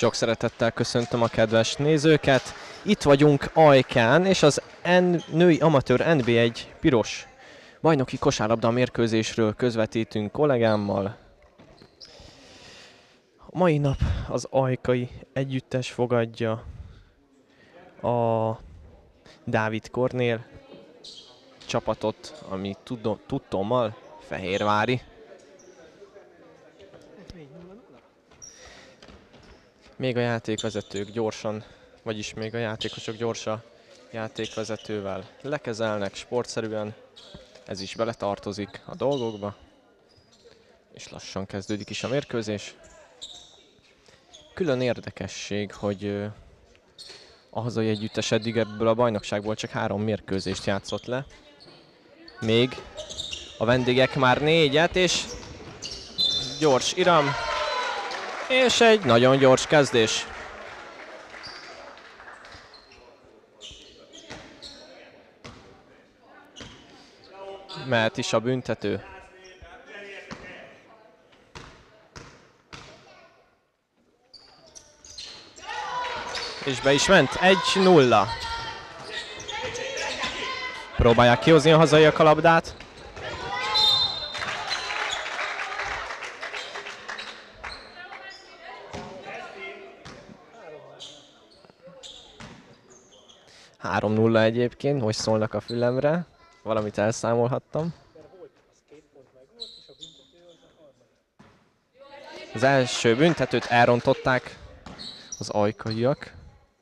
Sok szeretettel köszöntöm a kedves nézőket. Itt vagyunk Ajkán, és az női amatőr NB1 piros bajnoki kosárlabda mérkőzésről közvetítünk kollégámmal. A mai nap az ajkai együttes fogadja a Dávid Kornél csapatot, ami tudtommal fehérvári. Még a játékvezetők gyorsan, vagyis még a játékosok gyorsan játékvezetővel lekezelnek sportszerűen. Ez is beletartozik a dolgokba. És lassan kezdődik is a mérkőzés. Külön érdekesség, hogy a hazai együttes eddig ebből a bajnokságból csak 3 mérkőzést játszott le. Még a vendégek már 4-et, és gyors iram. És egy nagyon gyors kezdés. Mehet is a büntető. És be is ment. 1-0. Próbálják kihozni a hazaiak a labdát. Egyébként, hogy szólnak a fülemre. Valamit elszámolhattam. Az első büntetőt elrontották az ajkaiak.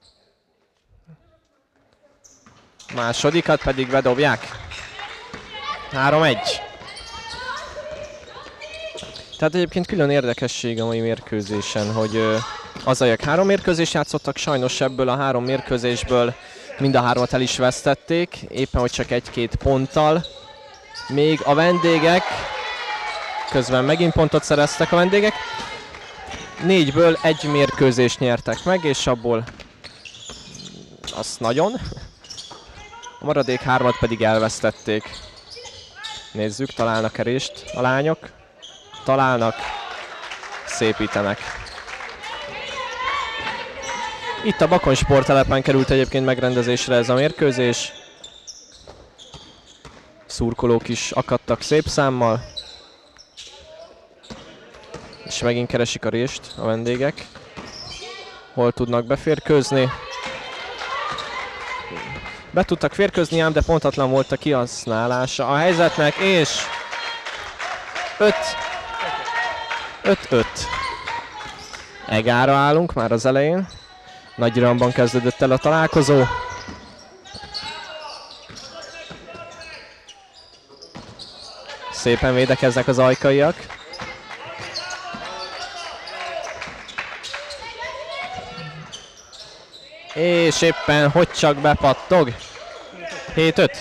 Másodikat pedig bedobják. 3-1. Tehát egyébként külön érdekesség a mai mérkőzésen, hogy hazaiak 3 mérkőzést játszottak, sajnos ebből a 3 mérkőzésből mind a 3-at el is vesztették, éppen hogy csak 1-2 ponttal. Még a vendégek, közben megint pontot szereztek a vendégek. 4-ből 1 mérkőzést nyertek meg, és abból azt nagyon. A maradék 3-at pedig elvesztették. Nézzük, találnak erést a lányok. Találnak, szépítenek. Itt a Bakony sporttelepen került egyébként megrendezésre ez a mérkőzés. Szurkolók is akadtak szép számmal. És megint keresik a rést a vendégek. Hol tudnak beférkőzni? Be tudtak férkőzni ám, de pontatlan volt a kihasználása a helyzetnek, és 5-5. Egára állunk már az elején. Nagy iramban kezdődött el a találkozó. Szépen védekeznek az ajkaiak. És éppen hogy csak bepattog. 7-5.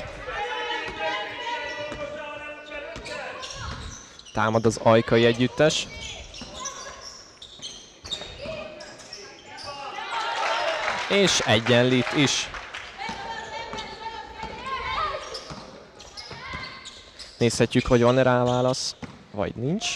Támad az ajkai együttes. És egyenlít is. Nézhetjük, hogy van-e rá válasz, vagy nincs.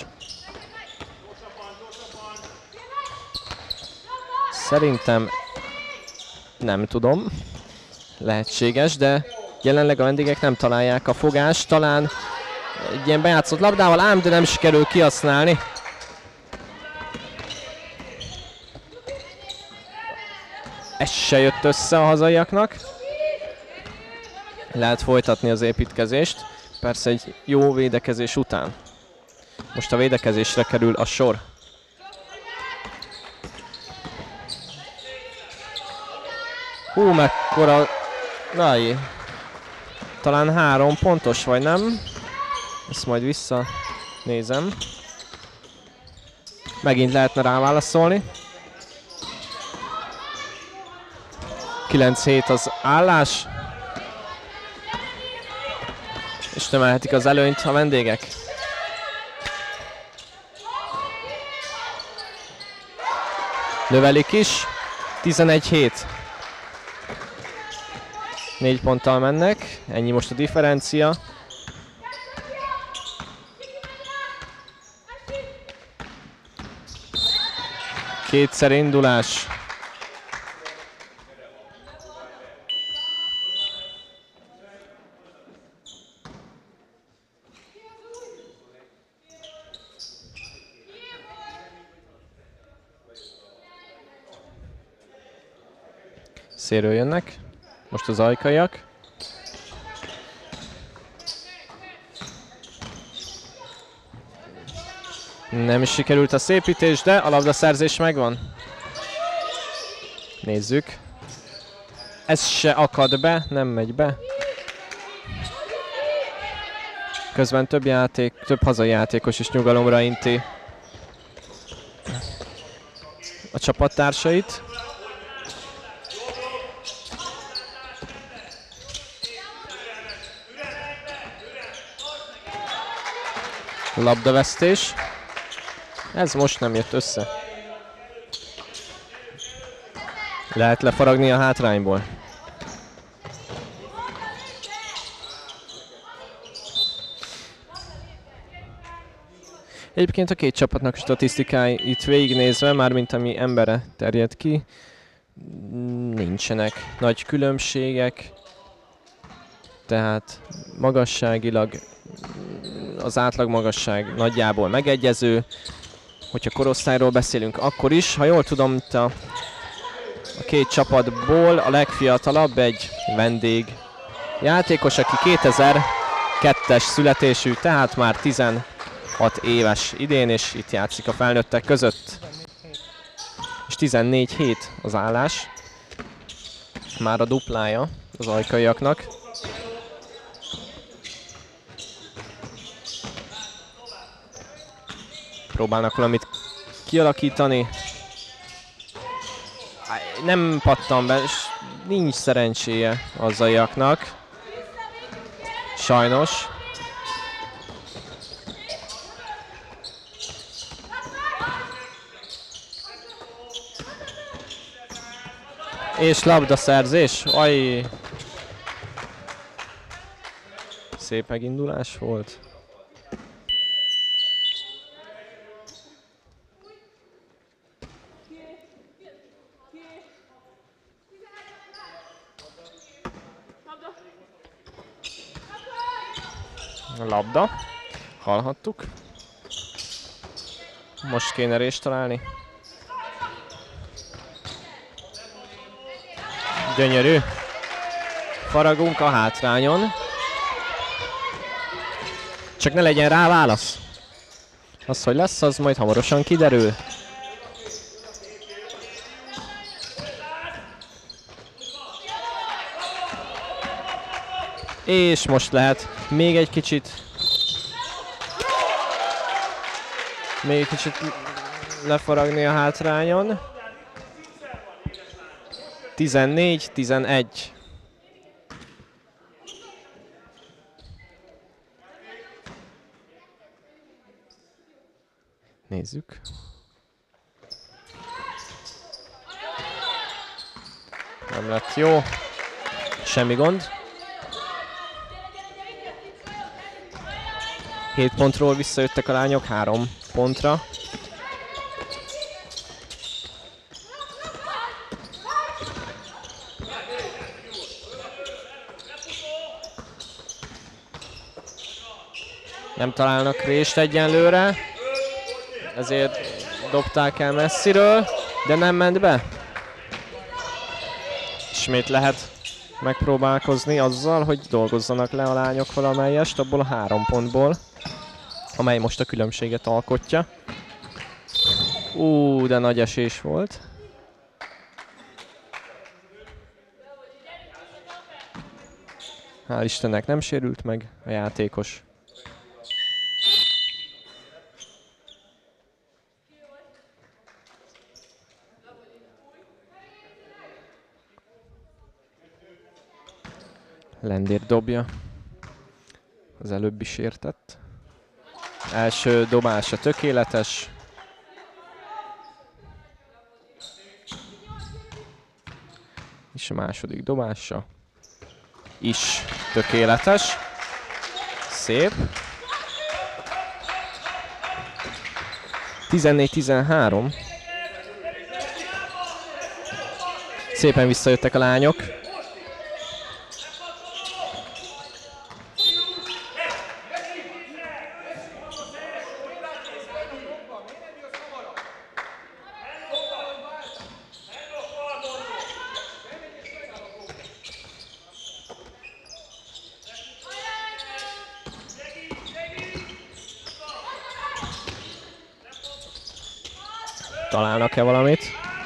Szerintem nem tudom. Lehetséges, de jelenleg a vendégek nem találják a fogást. Talán egy ilyen bejátszott labdával, ám de nem sikerül kihasználni. Ez se jött össze a hazaiaknak. Lehet folytatni az építkezést. Persze egy jó védekezés után. Most a védekezésre kerül a sor. Mekkora... Jaj. Talán 3 pontos, vagy nem? Ezt majd visszanézem. Megint lehetne rá válaszolni. 9-7 az állás. És növelhetik az előnyt a vendégek. Növelik is. 11-7. 4 ponttal mennek. Ennyi most a differencia. Kétszer indulás. Szélről jönnek. Most az ajkaiak. Nem is sikerült a szépítés, de a labdaszerzés megvan. Nézzük. Ez se akad be, nem megy be. Közben több hazai játékos is nyugalomra inti a csapattársait. Labdavesztés. Ez most nem jött össze. Lehet lefaragni a hátrányból. Egyébként a két csapatnak statisztikái itt végignézve, mármint ami emberre terjed ki, nincsenek nagy különbségek. Tehát magasságilag az átlag magasság nagyjából megegyező. Hogyha korosztályról beszélünk, akkor is. Ha jól tudom, itt a két csapatból a legfiatalabb egy vendég játékos, aki 2002-es születésű, tehát már 16 éves idén, és itt játszik a felnőttek között. És 14-7 az állás. Már a duplája az ajkaiaknak. Próbálnak valamit kialakítani. Nem pattan be, és nincs szerencséje az zaiaknak. Sajnos. És labdaszerzés. Aj! Szép megindulás volt. Labda. Hallhattuk. Most kéne rést találni. Gyönyörű. Faragunk a hátrányon. Csak ne legyen rá válasz. Az, hogy lesz, az majd hamarosan kiderül. És most lehet még egy kicsit lefaragni a hátrányon. 14-11. Nézzük. Nem lett jó. Semmi gond. 7 pontról visszajöttek a lányok 3 pontra. Nem találnak rést egyenlőre, ezért dobták el messziről, de nem ment be. Ismét lehet megpróbálkozni azzal, hogy dolgozzanak le a lányok valamelyest abból a 3 pontból, amely most a különbséget alkotja. De nagy esés volt. Hál' Istennek nem sérült meg a játékos. Lendér dobja. Az előbbi sértett. Első dobása tökéletes. És a második dobása is tökéletes. Szép. 14-13. szépen visszajöttek a lányok. Találnak-e valamit?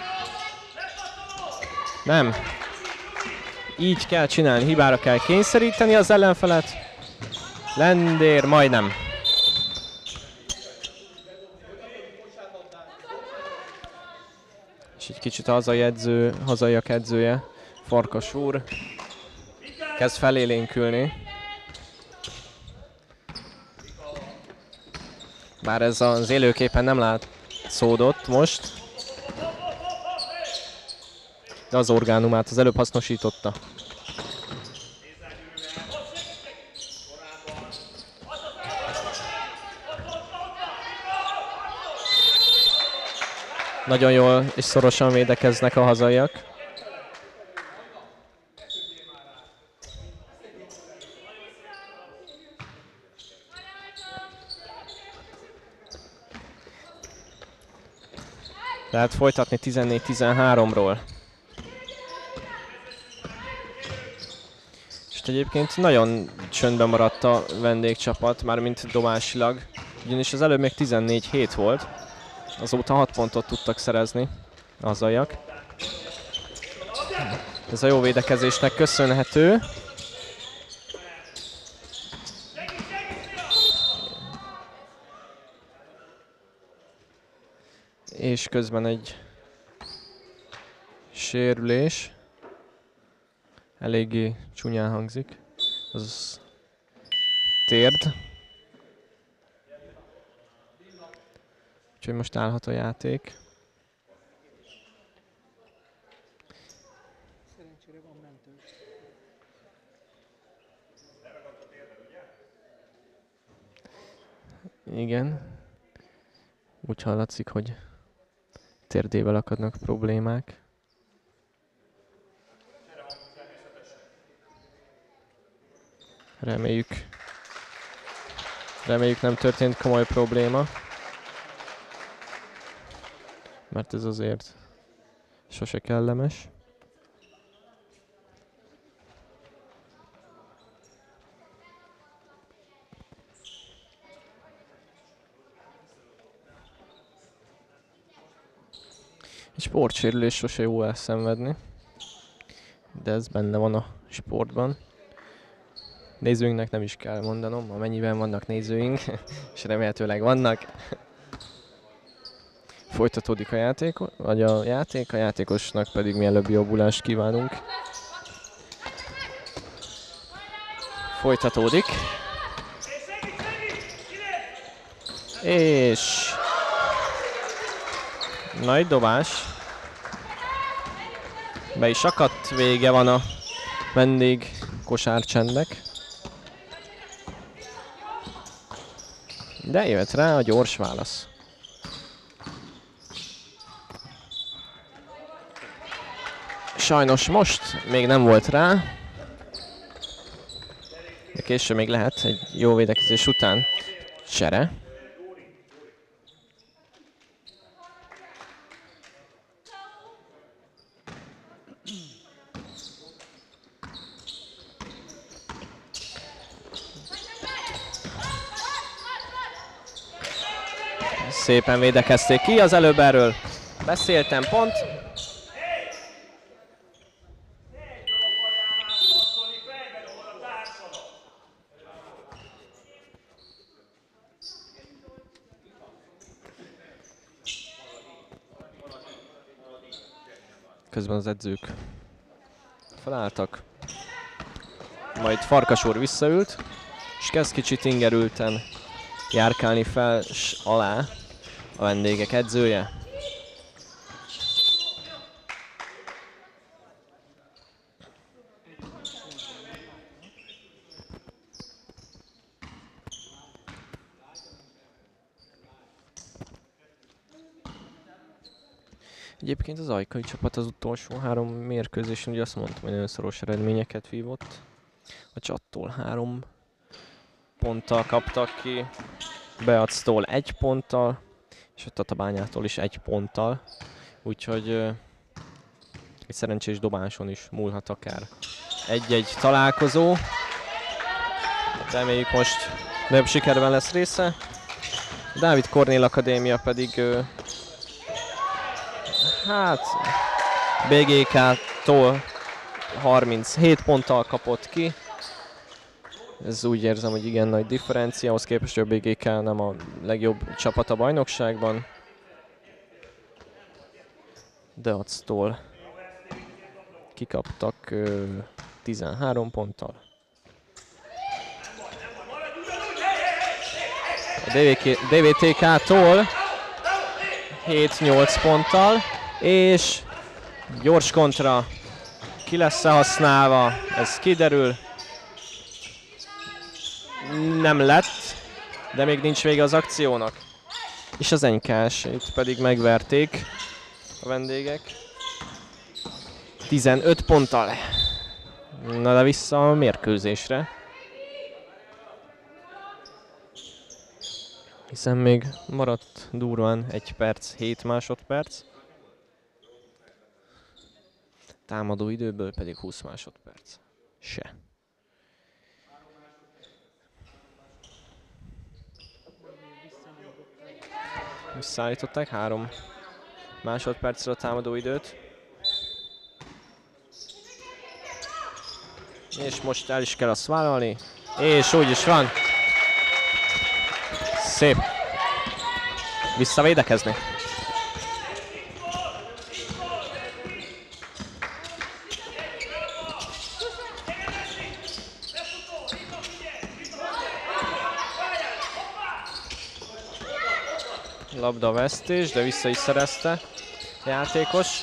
Nem. Így kell csinálni, hibára kell kényszeríteni az ellenfelet. Lendér, majdnem. És egy kicsit a hazaiak edzője, Farkas úr, kezd felélénkülni. Bár ez az élőképen nem látszódott most. De az orgánumát az előbb hasznosította. Nagyon jól és szorosan védekeznek a hazaiak. Lehet folytatni 14-13-ról. És egyébként nagyon csöndben maradt a vendégcsapat, mármint dobásilag. Ugyanis az előbb még 14-7 volt. Azóta 6 pontot tudtak szerezni a hazaiak. Ez a jó védekezésnek köszönhető. És közben egy sérülés. Eléggé csúnyán hangzik. Az térd. Úgyhogy most állhat a játék. Szerencsére van mentő. Igen. Úgy hallatszik, hogy térdével akadnak problémák. Reméljük nem történt komoly probléma. Mert ez azért sose kellemes. Egy sportsérülés sose jó elszenvedni, de ez benne van a sportban. Nézőinknek nem is kell mondanom, amennyiben vannak nézőink, és remélhetőleg vannak. Folytatódik a játék, a játékosnak pedig mielőbb jobbulást kívánunk. Folytatódik. És nagy dobás. Be is akadt, vége van a vendég kosárcsendnek. De jött rá a gyors válasz. Sajnos most még nem volt rá. De később még lehet egy jó védekezés után csere. Szépen védekezték ki, az előbb erről beszéltem, pont. Közben az edzők felálltak. Majd Farkas úr visszaült, és kezd kicsit ingerülten járkálni fel s alá a vendégek edzője. Egyébként az ajkai csapat az utolsó 3 mérkőzésen, ugye azt mondtam, hogy nagyon szoros eredményeket vívott. A Csattól 3 ponttal kaptak ki, Beactól 1 ponttal, és a Tatabányától is 1 ponttal. Úgyhogy egy szerencsés dobáson is múlhat akár egy-egy találkozó. Reméljük most nagyobb sikerben lesz része. Dávid Kornél Akadémia pedig hát BGK-tól 37 ponttal kapott ki. Ez úgy érzem, hogy igen nagy differencia, ahhoz képest, hogy a BGK nem a legjobb csapat a bajnokságban. Deactól kikaptak 13 ponttal. A DVTK-tól 7-8 ponttal, és gyors kontra ki lesz használva, ez kiderül. Nem lett, de még nincs vége az akciónak. És az NK-t pedig megverték a vendégek. 15 ponttal. Na de vissza a mérkőzésre. Hiszen még maradt durván 1 perc, 7 másodperc. Támadó időből pedig 20 másodperc. Se. Visszaállították 3 másodpercre a támadó időt. És most el is kell azt vállalni. És úgy is van. Szép. Visszavédekezni. Labda vesztés, de vissza is szerezte a játékos.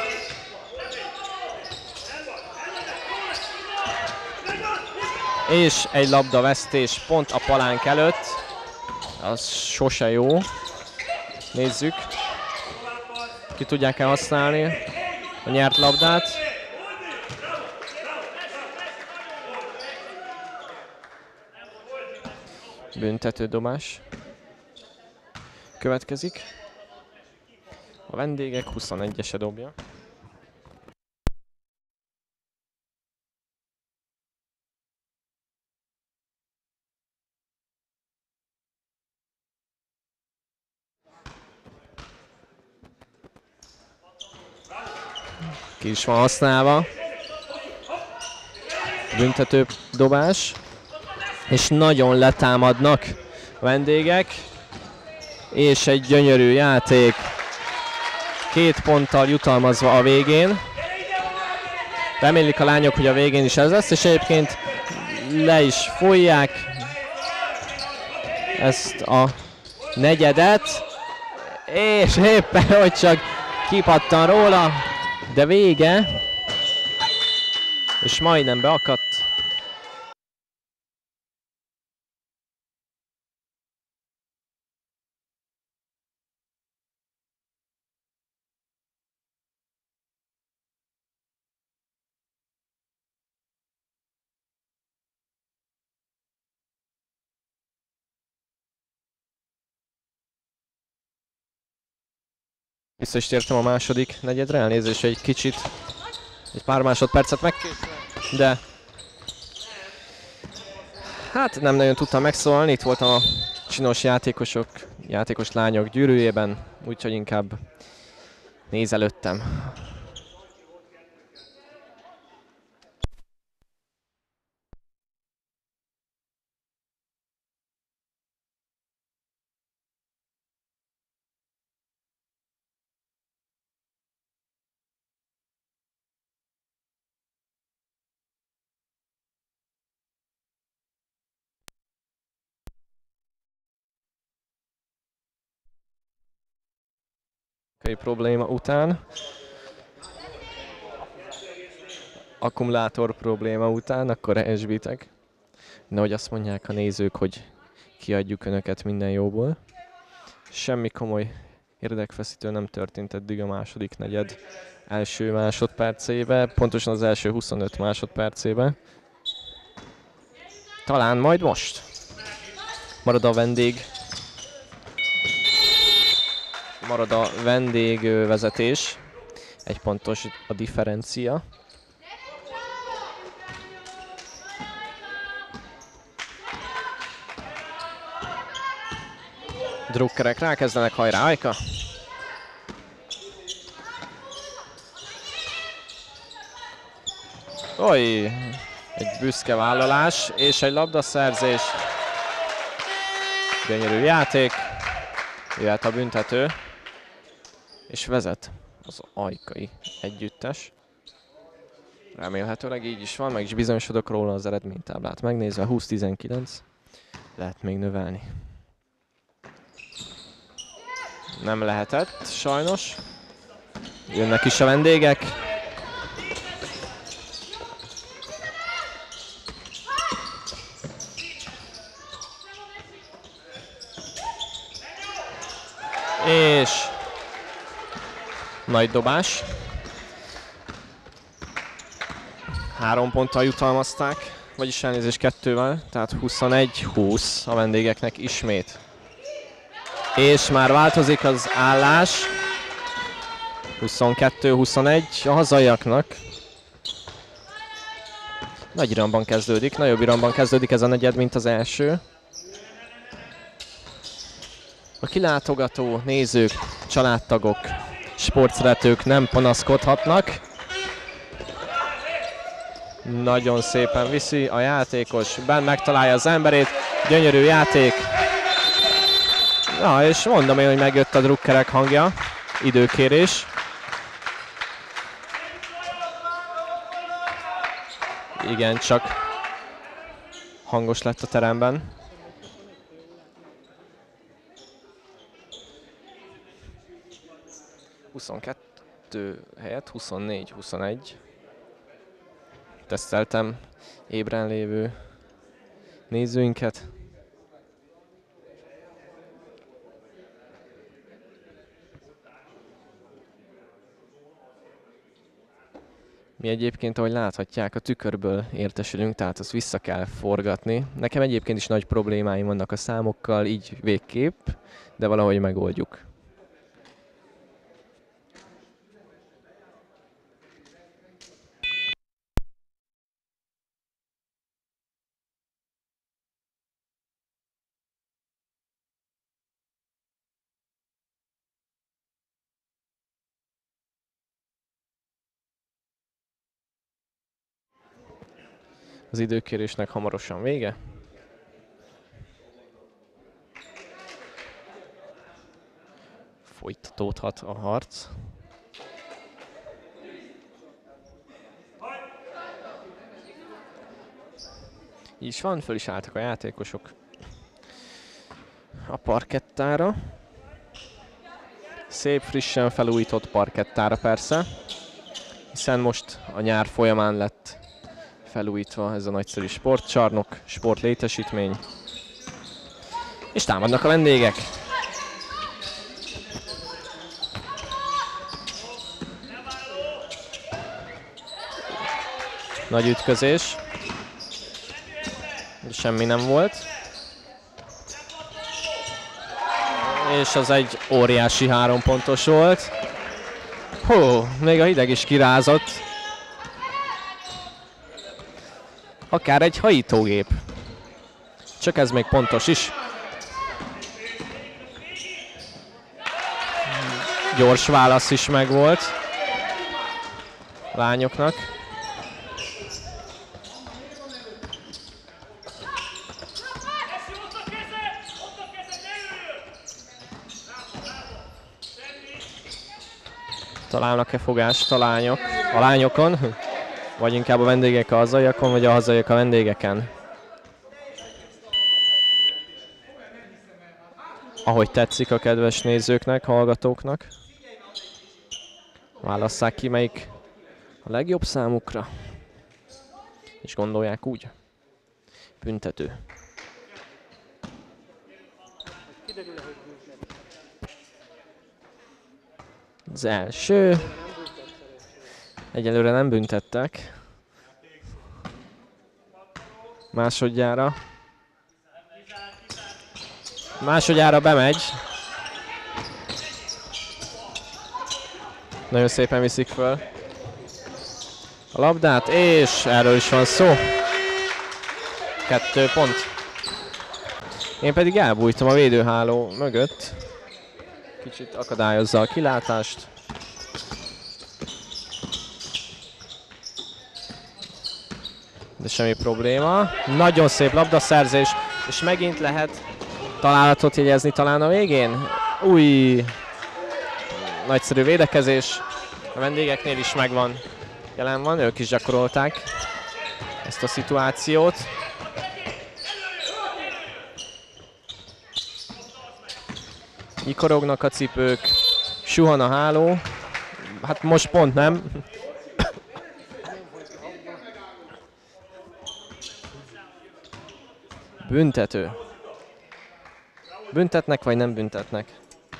És egy labda vesztés pont a palánk előtt. Az sose jó. Nézzük. Ki tudják-e használni a nyert labdát. Büntetődobás következik. A vendégek 21-ese dobja. Ki is van használva. Büntető dobás. És nagyon letámadnak a vendégek. És egy gyönyörű játék. 2 ponttal jutalmazva a végén. Remélik a lányok, hogy a végén is ez lesz, és egyébként le is fújják ezt a negyedet. És éppen, hogy csak kipattan róla, de vége. És majdnem beakadt. Vissza is tértem a második negyedre, elnézést, egy kicsit, egy pár másodpercet megkészül, de hát nem nagyon tudtam megszólalni, itt voltam a csinos játékos lányok gyűrűjében, úgyhogy inkább nézelődtem. Probléma után, akkumulátor probléma után, akkor esbitek. Nehogy azt mondják a nézők, hogy kiadjuk önöket minden jóból. Semmi komoly Érdekfeszítő nem történt eddig a második negyed első másodpercébe, pontosan az első 25 másodpercébe. Talán majd most. Marad a vendégvezetés. Egy pontos a differencia. Drukkerek rákezdenek, hajrá Ajka! Oly! Egy büszke vállalás és egy labdaszerzés. Gyönyörű játék. Jöhet a büntető. És vezet az ajkai együttes. Remélhetőleg így is van, meg is bizonyosodok róla az eredménytáblát megnézve. 20-19. Lehet még növelni. Nem lehetett, sajnos. Jönnek is a vendégek. És nagy dobás. 3 ponttal jutalmazták, vagyis elnézést 2-vel, tehát 21-20 a vendégeknek ismét. És már változik az állás. 22-21 a hazaiaknak. Nagy iramban kezdődik, nagyobb iramban kezdődik ez a negyed, mint az első. A kilátogató nézők, családtagok, sportszeretők nem panaszkodhatnak. Nagyon szépen viszi a játékos, benn megtalálja az emberét, gyönyörű játék. Ja, és mondom én, hogy megjött a drukkerek hangja, időkérés. Igen, csak hangos lett a teremben. ...22 helyett 24-21. Teszteltem ébren lévő nézőinket. Mi egyébként, ahogy láthatják, a tükörből értesülünk, tehát azt vissza kell forgatni. Nekem egyébként is nagy problémáim vannak a számokkal, így végképp, de valahogy megoldjuk. Az időkérésnek hamarosan vége. Folytatódhat a harc. Így is van, föl is álltak a játékosok a parkettára. Szép, frissen felújított parkettára persze, hiszen most a nyár folyamán lett felújítva ez a nagyszerű sportcsarnok, sportlétesítmény. És támadnak a vendégek. Nagy ütközés. Semmi nem volt. És az egy óriási 3 pontos volt. Hú, még a hideg is kirázott. Akár egy hajítógép. Csak ez még pontos is. Gyors válasz is megvolt a lányoknak. Találnak-e fogást a lányokon? Vagy inkább a vendégek a hazaiakon, vagy a hazaiak a vendégeken? Ahogy tetszik a kedves nézőknek, hallgatóknak. Válasszák ki, melyik a legjobb számukra. És gondolják úgy. Büntető. Az első. Egyelőre nem büntettek. Másodjára. Másodjára bemegy. Nagyon szépen viszik föl a labdát, és erről is van szó. 2 pont. Én pedig elbújtam a védőháló mögött. Kicsit akadályozza a kilátást. De semmi probléma. Nagyon szép labdaszerzés, és megint lehet találatot jegyezni talán a végén. Új! Nagyszerű védekezés. A vendégeknél is megvan. Jelen van, ők is gyakorolták ezt a szituációt. Nyikorognak a cipők, suhan a háló. Hát most pont nem. Büntető. Büntetnek vagy nem büntetnek?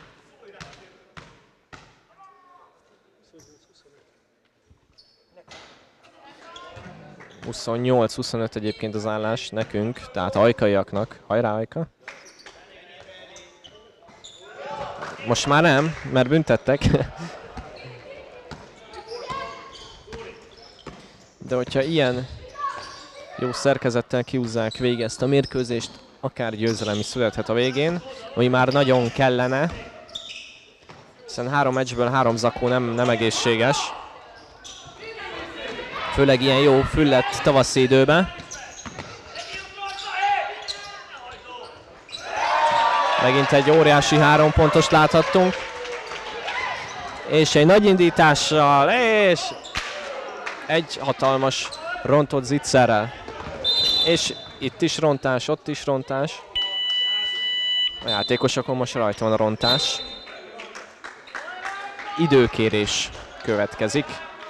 ...28-25 egyébként az állás nekünk, tehát ajkaiaknak. Hajrá, Ajka! Most már nem, mert büntettek. De hogyha ilyen jó szerkezettel kihúzzák végig ezt a mérkőzést, akár győzelem is születhet a végén, ami már nagyon kellene, hiszen 3 meccsből 3 zakó nem egészséges. Főleg ilyen jó füllett tavaszi időben. Megint egy óriási 3 pontos láthattunk. És egy nagy indítással, és egy hatalmas rontott zicserrel. És itt is rontás, ott is rontás. A játékosokon most rajta van a rontás. Időkérés következik.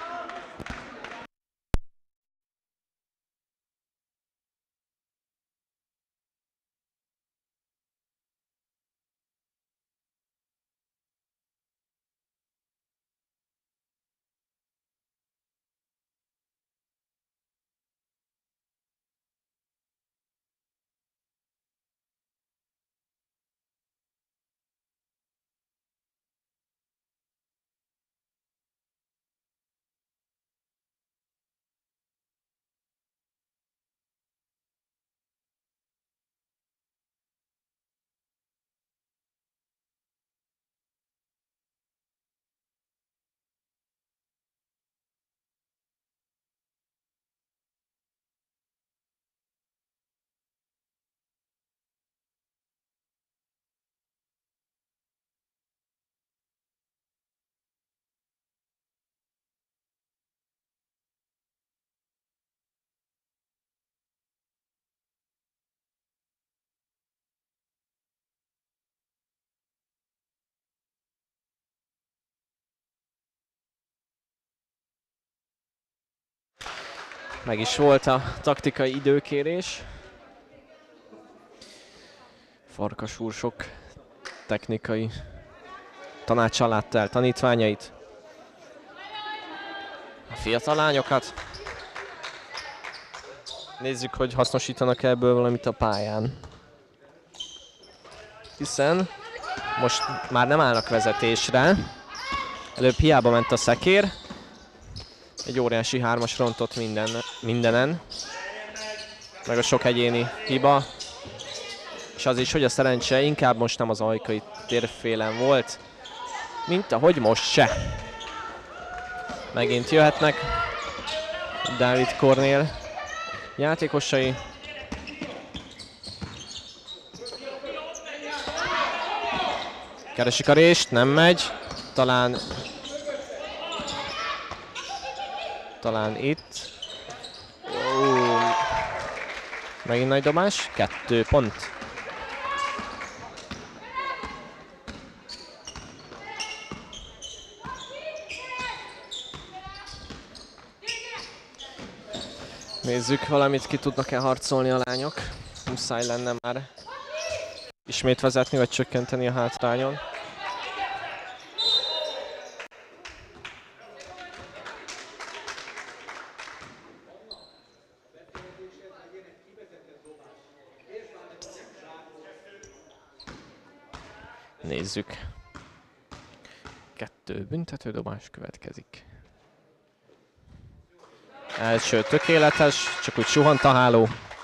Meg is volt a taktikai időkérés. Farkas úr sok technikai tanácssal látta el tanítványait. A fiatal lányokat. Nézzük, hogy hasznosítanak ebből valamit a pályán. Hiszen most már nem állnak vezetésre. Előbb hiába ment a szekér. Egy óriási 3-as rontott mindenen. Meg a sok egyéni hiba. És az is, hogy a szerencse inkább most nem az ajkai térfélen volt, mint ahogy most se. Megint jöhetnek Dávid Kornél játékosai. Keresik a rést, nem megy. Talán itt. Megint nagy dobás, 2 pont. Nézzük, valamit ki tudnak-e harcolni a lányok. Muszáj lenne már ismét vezetni, vagy csökkenteni a hátrányon. Nézzük. 2 büntetődobás következik. Első tökéletes, csak úgy suhant a háló.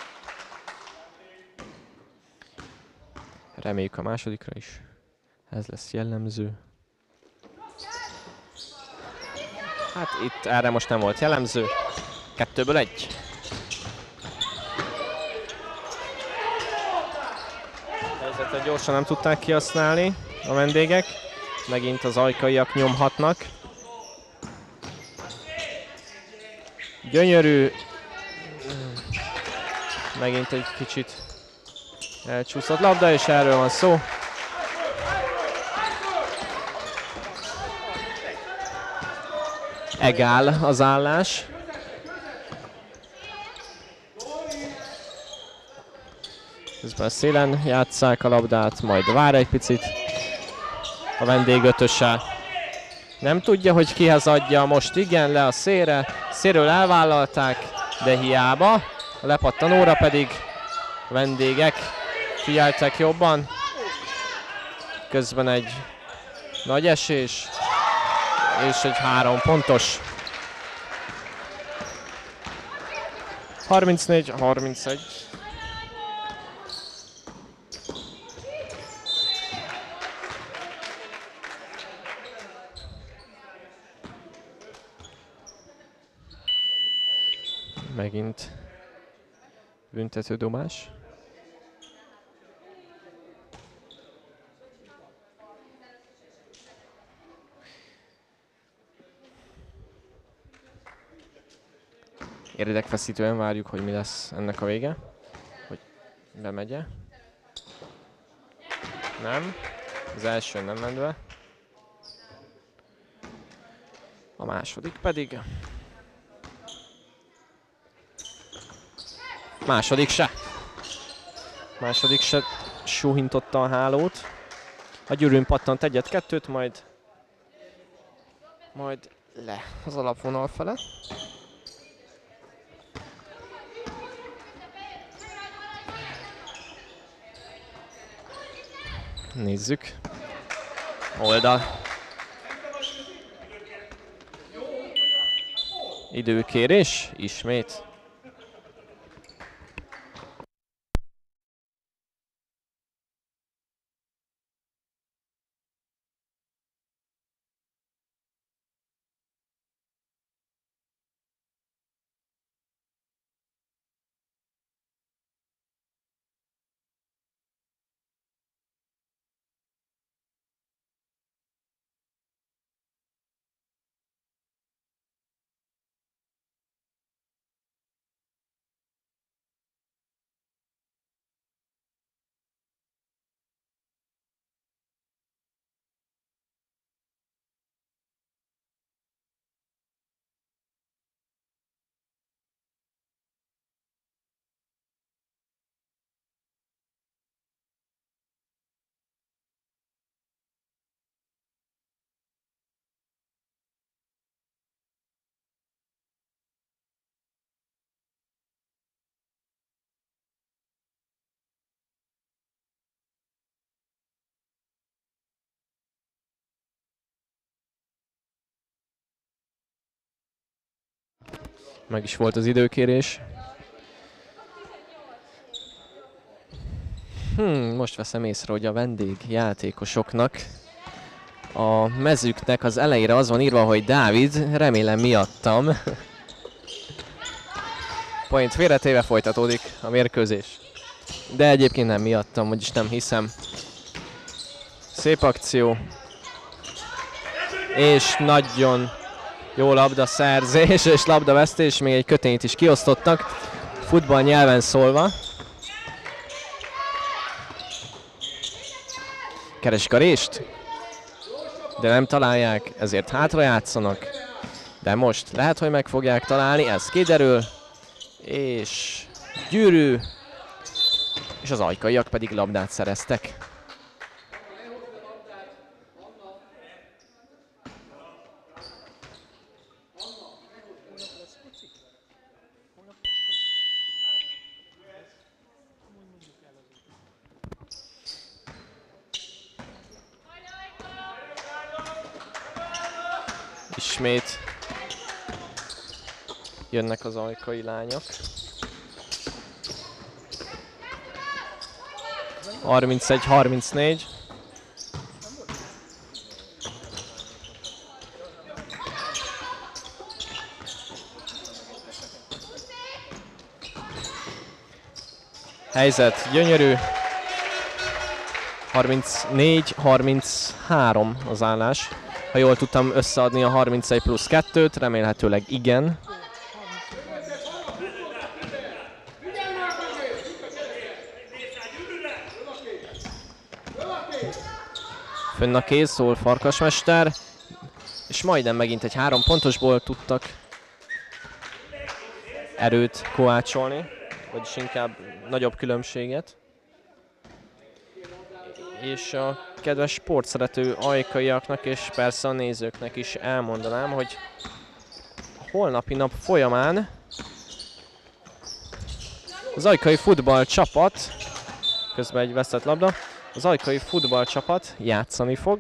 Reméljük a másodikra is. Ez lesz jellemző. Hát itt erre most nem volt jellemző. 2-ből 1. Helyzetet gyorsan nem tudták kihasználni a vendégek. Megint az ajkaiak nyomhatnak. Gyönyörű. Megint egy kicsit elcsúszott labda, és erről van szó. Egál az állás. Közben szélen játsszák a labdát, majd vár egy picit a vendégötöse. Nem tudja, hogy kihez adja, most igen, le a szélre. Szélről elvállalták, de hiába. A lepattanóra pedig a vendégek figyeltek jobban. Közben egy nagy esés, és egy 3 pontos. 34-31. Megint büntetődobás. Érdekfeszítően várjuk, hogy mi lesz ennek a vége. Hogy bemegye. Nem. Az első nem ment be. A második pedig. Második se suhintotta a hálót. A gyűrűn pattant 1-2-t, majd le az alapvonal fele. Nézzük. Oldal. Időkérés ismét. Meg is volt az időkérés. Most veszem észre, hogy a vendégjátékosoknak a mezüknek az elejére az van írva, hogy Dávid, remélem miattam. Point félretéve folytatódik a mérkőzés. De egyébként nem miattam, vagyis nem hiszem. Szép akció. És nagyon jó labdaszerzés és labdavesztés, még egy kötényt is kiosztottak, futball nyelven szólva. Keresik a rést, de nem találják, ezért hátra játszanak. De most lehet, hogy meg fogják találni, ez kiderül. És gyűrű, és az ajkaiak pedig labdát szereztek. Ismét jönnek az ajkai lányok. 31-34. Helyzet gyönyörű. 34-33 az állás. Ha jól tudtam összeadni a 31 plusz 2-t, remélhetőleg igen. Fönn a kéz, szól Farkasmester. És majdnem megint egy 3 pontosból tudtak erőt kovácsolni. Vagyis inkább nagyobb különbséget. És a kedves sportszerető ajkaiaknak és persze a nézőknek is elmondanám, hogy a holnapi nap folyamán az ajkai futballcsapat, közben egy vesztett labda, az ajkai futballcsapat játszani fog.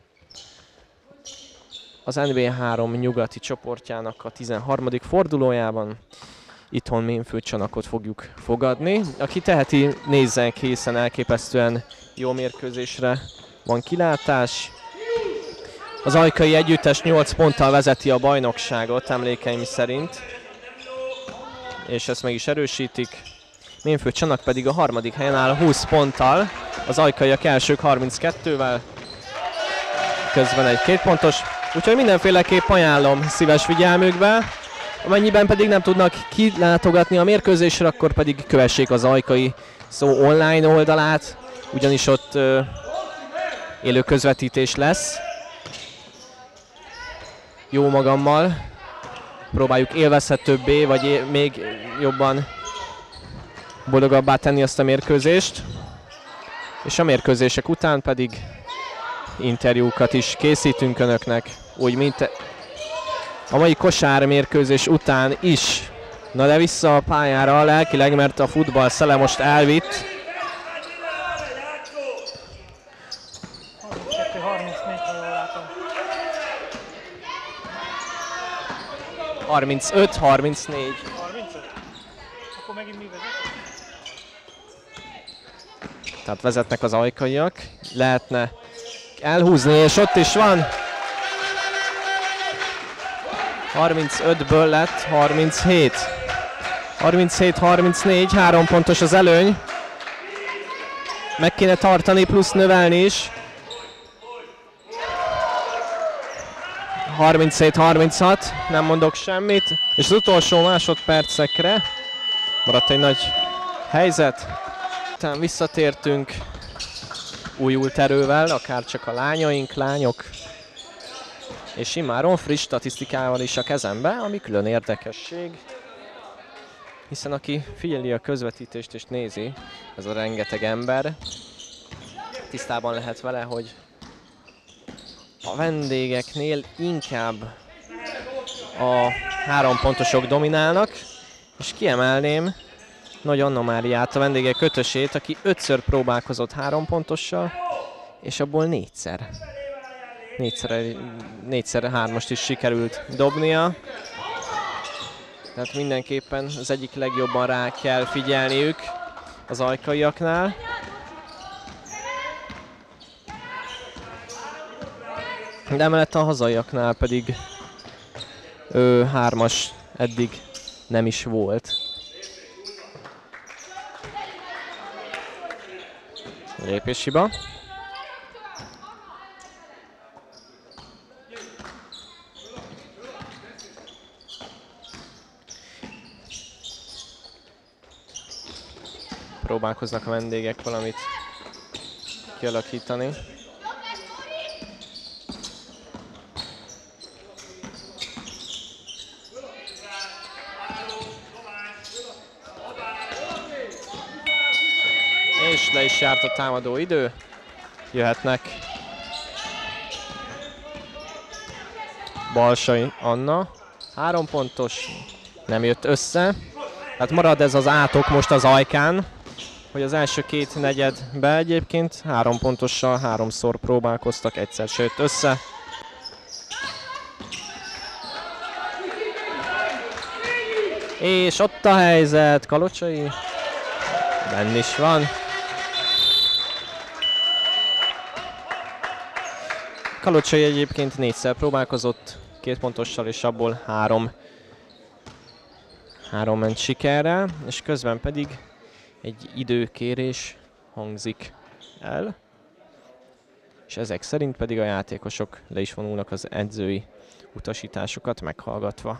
Az NB3 nyugati csoportjának a 13. fordulójában. Itthon Mémföldcsanakot fogjuk fogadni. Aki teheti, nézzen, készen elképesztően jó mérkőzésre van kilátás. Az ajkai együttes 8 ponttal vezeti a bajnokságot emlékeim szerint. És ezt meg is erősítik. Mémföldcsanak pedig a 3. helyen áll 20 ponttal. Az ajkaiak elsők 32-vel. Közben egy 2 pontos. Úgyhogy mindenféleképp ajánlom szíves figyelmükbe. Amennyiben pedig nem tudnak kilátogatni a mérkőzésre, akkor pedig kövessék az Ajkai Szó online oldalát, ugyanis ott élő közvetítés lesz. Jó magammal próbáljuk élvezhetőbbé, vagy még jobban boldogabbá tenni azt a mérkőzést. És a mérkőzések után pedig interjúkat is készítünk önöknek, úgy mint a mai kosármérkőzés után is. Na de vissza a pályára lelkileg, mert a futball szele most elvitt. 35-34. 35? Akkor megint mi vezet? Tehát vezetnek az ajkaiak. Lehetne elhúzni, és ott is van. 35-ből lett 37. 37-34, 3 pontos az előny. Meg kéne tartani, plusz növelni is. 37-36, nem mondok semmit. És az utolsó másodpercekre maradt egy nagy helyzet. Utána visszatértünk újult erővel, akár csak a lányok. És immáron friss statisztikával is a kezembe, ami külön érdekesség. Hiszen aki figyeli a közvetítést és nézi, ez a rengeteg ember, tisztában lehet vele, hogy a vendégeknél inkább a 3 pontosok dominálnak, és kiemelném Nagy Anna-Máriát, a vendégek ötösét, aki 5-ször próbálkozott 3 pontossal, és abból 4-szer. 4-szer 3-ast is sikerült dobnia. Tehát mindenképpen az egyik legjobban rá kell figyelniük az ajkaiaknál. De emellett a hazaiaknál pedig 3-as eddig nem is volt. Lépéshiba. Próbálkoznak a vendégek valamit kialakítani. És le is járt a támadó idő. Jöhetnek Balsai Anna. 3 pontos, nem jött össze. Hát marad ez az átok most az Ajkán, hogy az első 2 negyedbe egyébként 3 pontossal 3-szor próbálkoztak, egyszer se jött össze. És ott a helyzet, Kalocsai. Benn is van. Kalocsai egyébként 4-szer próbálkozott, 2 pontossal, és abból 3 ment sikerrel, és közben pedig egy időkérés hangzik el, és ezek szerint pedig a játékosok le is vonulnak az edzői utasításokat meghallgatva.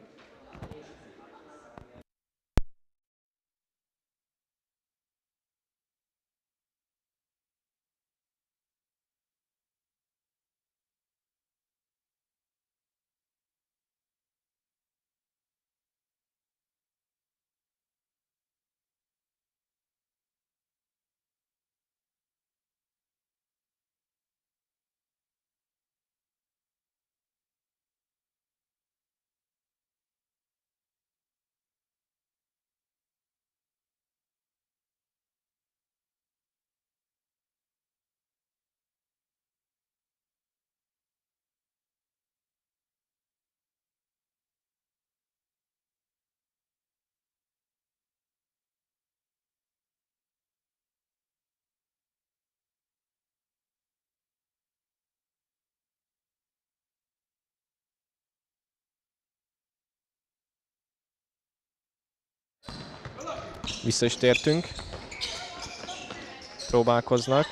Vissza is tértünk. Próbálkoznak.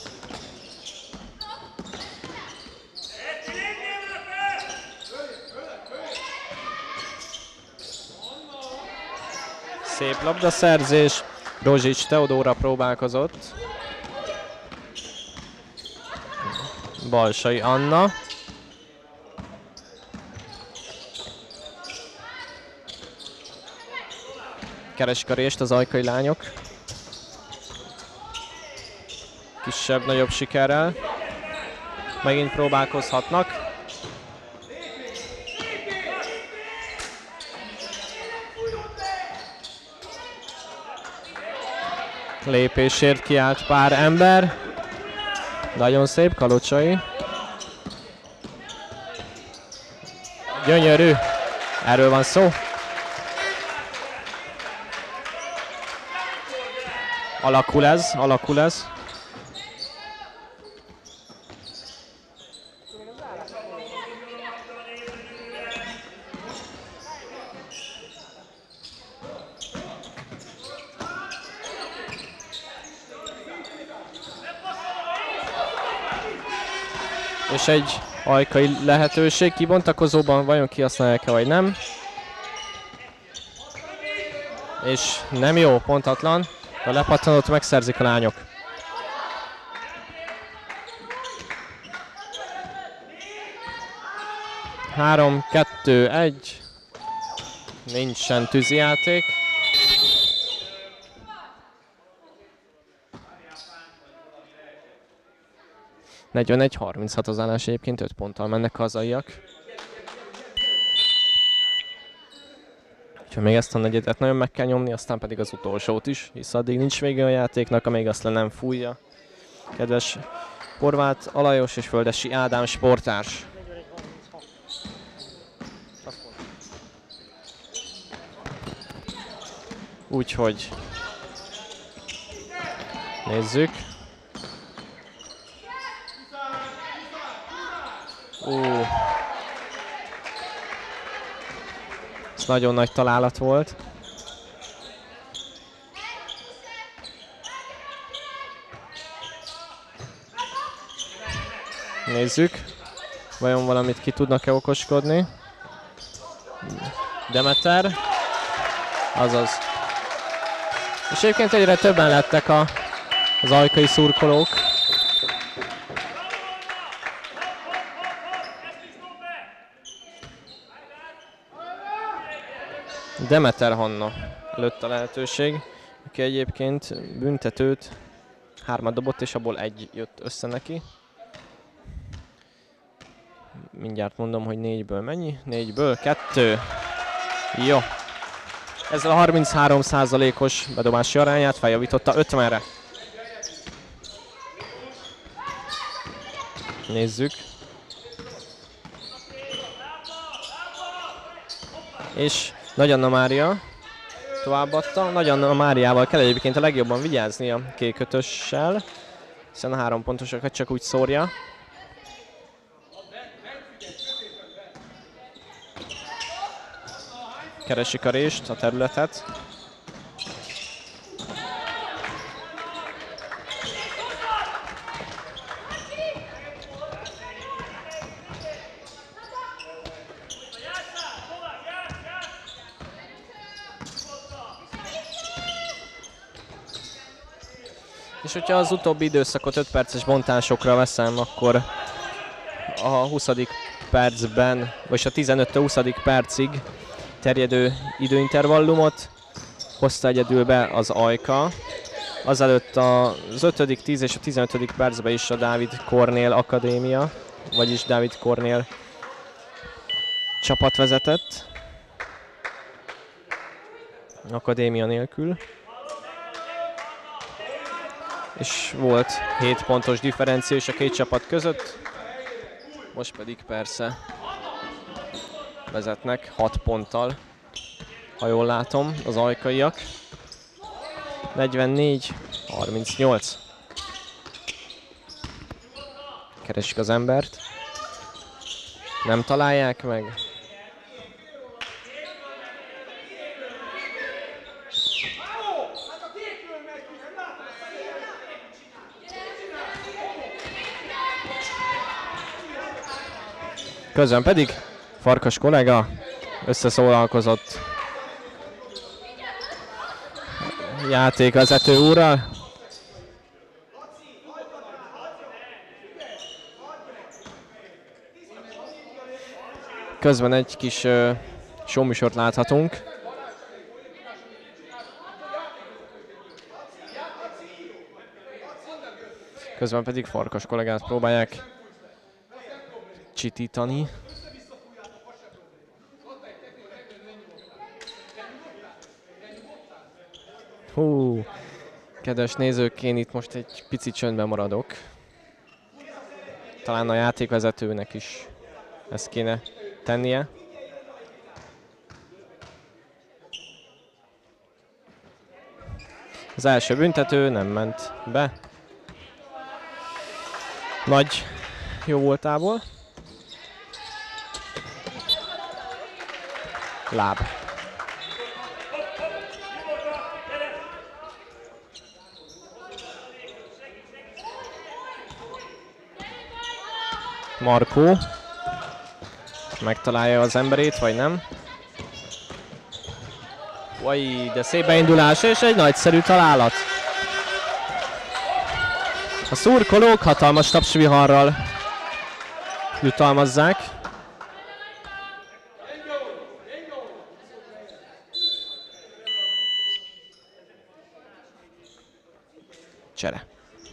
Szép labdaszerzés. Rozsics Teodóra próbálkozott. Balsai Anna. Keresik a rést az ajkai lányok. Kisebb-nagyobb sikerrel. Megint próbálkozhatnak. Lépésért kiállt pár ember. Nagyon szép, Kalocsai. Gyönyörű. Erről van szó. Alakul ez. És egy ajkai lehetőség kibontakozóban, vajon kihasználják-e vagy nem. És nem jó, pontatlan. A lepattanót megszerzik a lányok. Három, 2, 1. Nincsen tűzijáték. Egy 36 az állás, egyébként 5 ponttal mennek hazaiak. Úgyhogy még ezt a negyedet nagyon meg kell nyomni, aztán pedig az utolsót is, hisz addig nincs vége a játéknak, amíg azt le nem fújja. Kedves Horváth Alajos és Földessy Ádám sporttárs. Úgyhogy nézzük. Ez nagyon nagy találat volt. Nézzük, vajon valamit ki tudnak-e okoskodni. Demeter. Azaz. És egyébként egyre többen lettek az ajkai szurkolók. Demeter Hanna előtt a lehetőség, aki egyébként büntetőt 3 dobott, és abból 1 jött össze neki. Mindjárt mondom, hogy 4-ből mennyi? 4-ből 2. Jó. Ezzel a 33%-os bedobási arányát feljavította 50-re. Nézzük. És Nagy Anna Mária továbbadta. Nagy Anna Máriával kell egyébként a legjobban vigyázni a kék ötössel, hiszen a 3 pontosokat csak úgy szórja. Keresik a rést, a területet. És hogyha az utóbbi időszakot 5 perces bontásokra veszem, akkor a 20. percben, vagy a 15-20. percig terjedő időintervallumot hozta egyedül be az Ajka. Azelőtt az 5., 10. és a 15. percben is a Dávid Kornél Akadémia, vagyis Dávid Kornél csapat vezetett. Akadémia nélkül. És volt 7 pontos differencia is a két csapat között. Most pedig persze vezetnek 6 ponttal, ha jól látom, az ajkaiak. 44-38. Keresik az embert. Nem találják meg. Közben pedig Farkas kollega összeszólalkozott játékvezető úrral. Közben egy kis showműsort láthatunk. Közben pedig Farkas kollégát próbálják csitítani. Hú, kedves nézők, én itt most egy pici csöndben maradok. Talán a játékvezetőnek is ezt kéne tennie. Az első büntető nem ment be. Nagy jó voltából. Láb. Markó megtalálja az emberét, vagy nem? Vaj, de szép beindulás és egy nagyszerű találat. A szurkolók hatalmas tapsviharral jutalmazzák. Csere.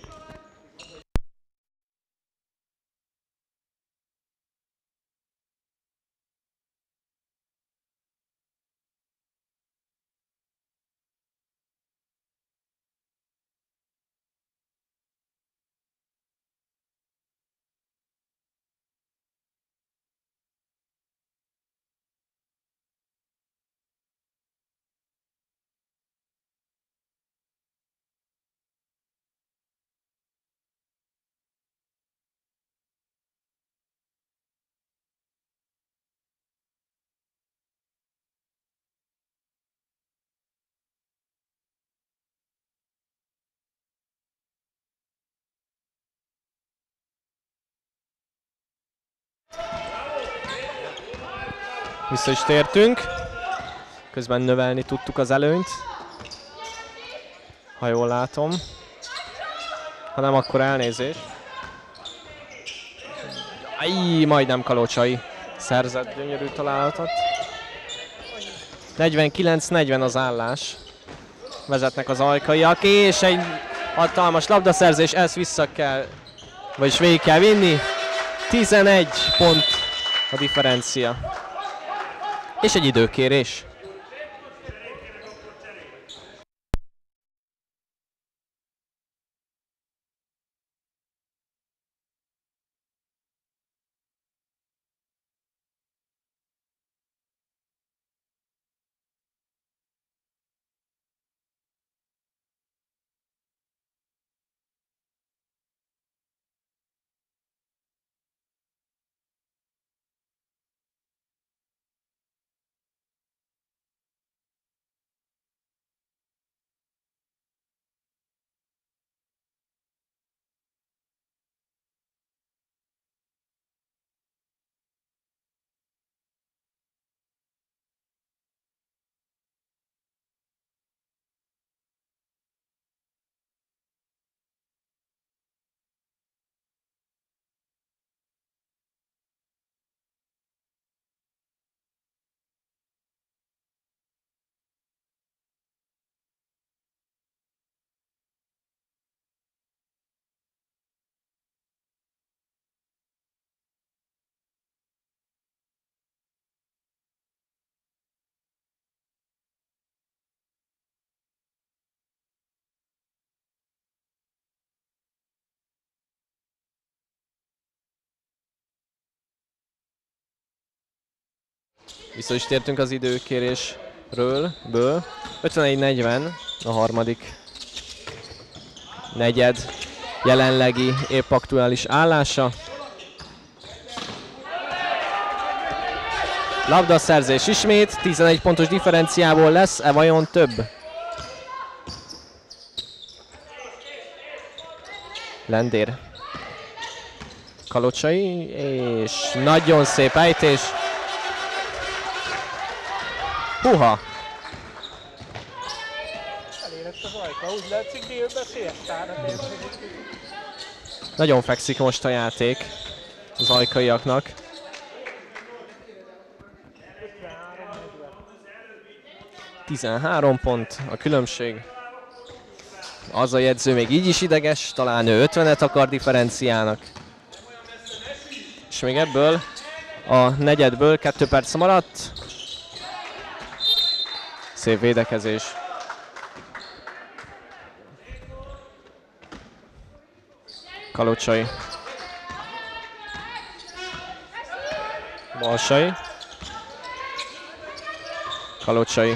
Vissza is tértünk. Közben növelni tudtuk az előnyt. Ha jól látom. Ha nem, akkor elnézés. Ajj, majdnem Kalocsai szerzett gyönyörű találatot. 49-40 az állás. Vezetnek az ajkaiak, és egy hatalmas labdaszerzés, ezt vissza kell, vagyis végig kell vinni. 11 pont a differencia. És egy időkérés. Vissza is tértünk az időkérésről. 51-40 a harmadik negyed jelenlegi épp aktuális állása. Labdaszerzés ismét, 11 pontos differenciából lesz-e vajon több? Lendér. Kalocsai, és nagyon szép ejtés. Húha! Elérett az Ajka, úgy látszik délben széltára térni. Nagyon fekszik most a játék az ajkaiaknak. 13 pont a különbség. Az a jegyző még így is ideges, talán ő 50-et akar differenciálnak. És még ebből a negyedből 2 perc maradt. Szép védekezés. Kalocsai. Balsai. Kalocsai.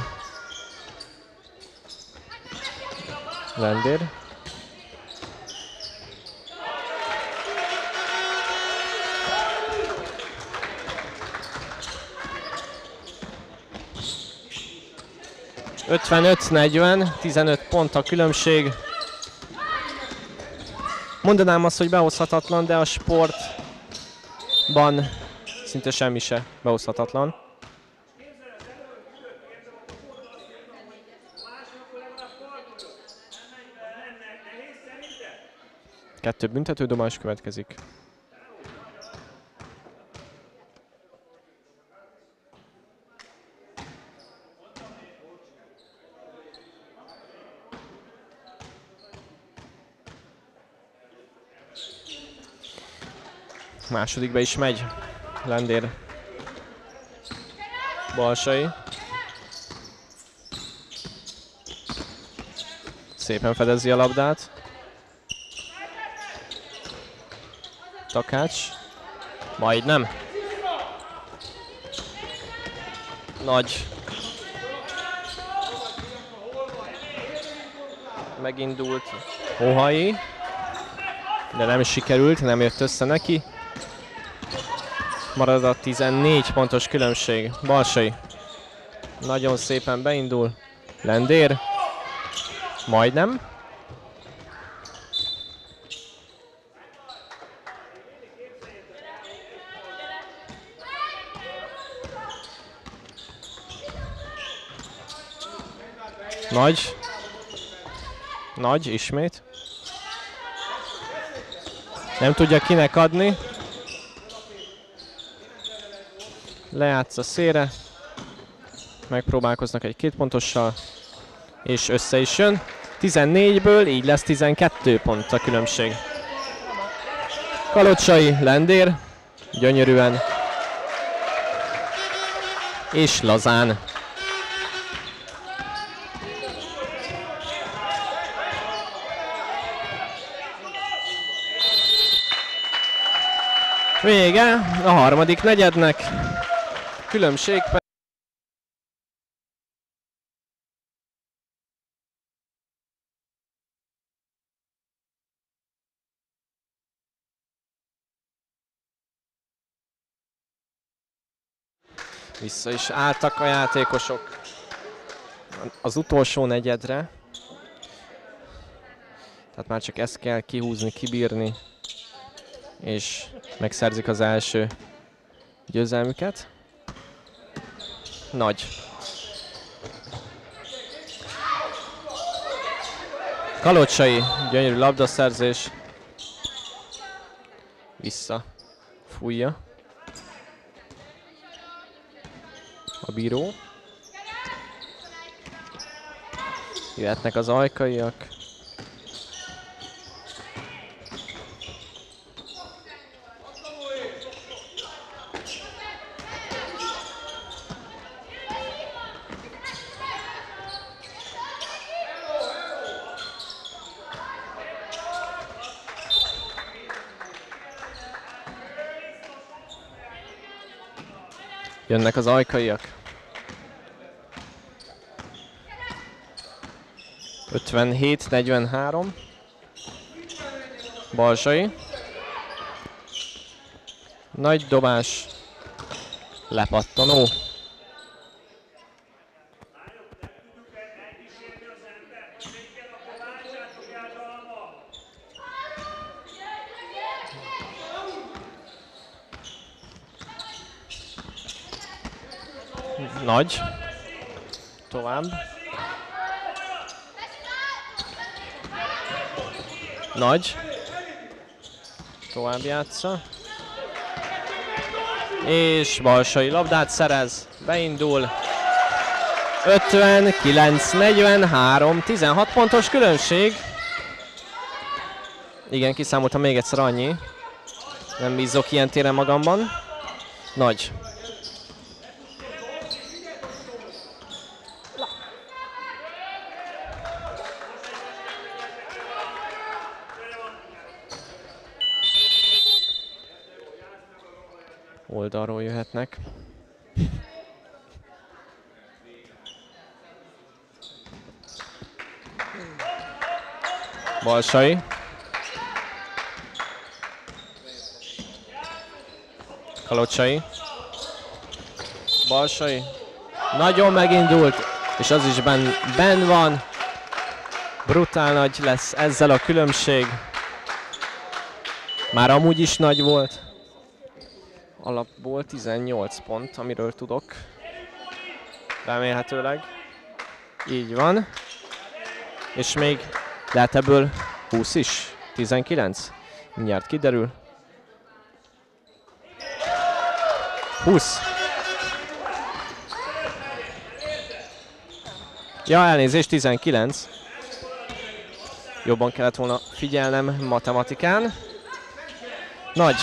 Lendér. (55-40), 15 pont a különbség. Mondanám azt, hogy behozhatatlan, de a sportban szinte semmi se behozhatatlan. Kettő büntetődobás következik. Másodikbe is megy. Lendér. Balsai. Szépen fedezi a labdát. Takács. Majdnem. Nagy. Megindult Hóhai. De nem sikerült, nem jött össze neki. Marad a 14 pontos különbség. Balsai. Nagyon szépen beindul. Lendér. Majdnem. Nagy. Nagy, ismét. Nem tudja kinek adni. Lejátsz a szélre. Megpróbálkoznak egy 2 pontossal. És össze is jön. 14-ből így lesz 12 pont a különbség. Kalocsai, Lendér. Gyönyörűen. És lazán. Vége a harmadik negyednek. Különbség vissza is álltak a játékosok az utolsó negyedre. Tehát már csak ezt kell kihúzni, kibírni, és megszerzik az első győzelmüket. Nagy. Kalocsai, gyönyörű labdaszerzés. Vissza. Fújja. A bíró. Jöhetnek az ajkaiak. Jönnek az ajkaiak. 57-43. Balzsai. Nagy dobás. Lepattanó. Nagy. Tovább. Nagy. Tovább játsza. És Balsai labdát szerez. Beindul. 59-43. 16 pontos különbség. Igen, kiszámoltam még egyszer annyi. Nem bízok ilyen téren magamban. Nagy. Oldalról jöhetnek. Balsai. Kalocsai. Balsai. Nagyon megindult, és az is benn van. Brutál nagy lesz ezzel a különbség. Már amúgy is nagy volt. Alapból 18 pont, amiről tudok. Remélhetőleg. Így van. És még lehet ebből 20 is. 19. Mindjárt kiderül. 20. Ja, elnézést, 19. Jobban kellett volna figyelnem matematikán. Nagy.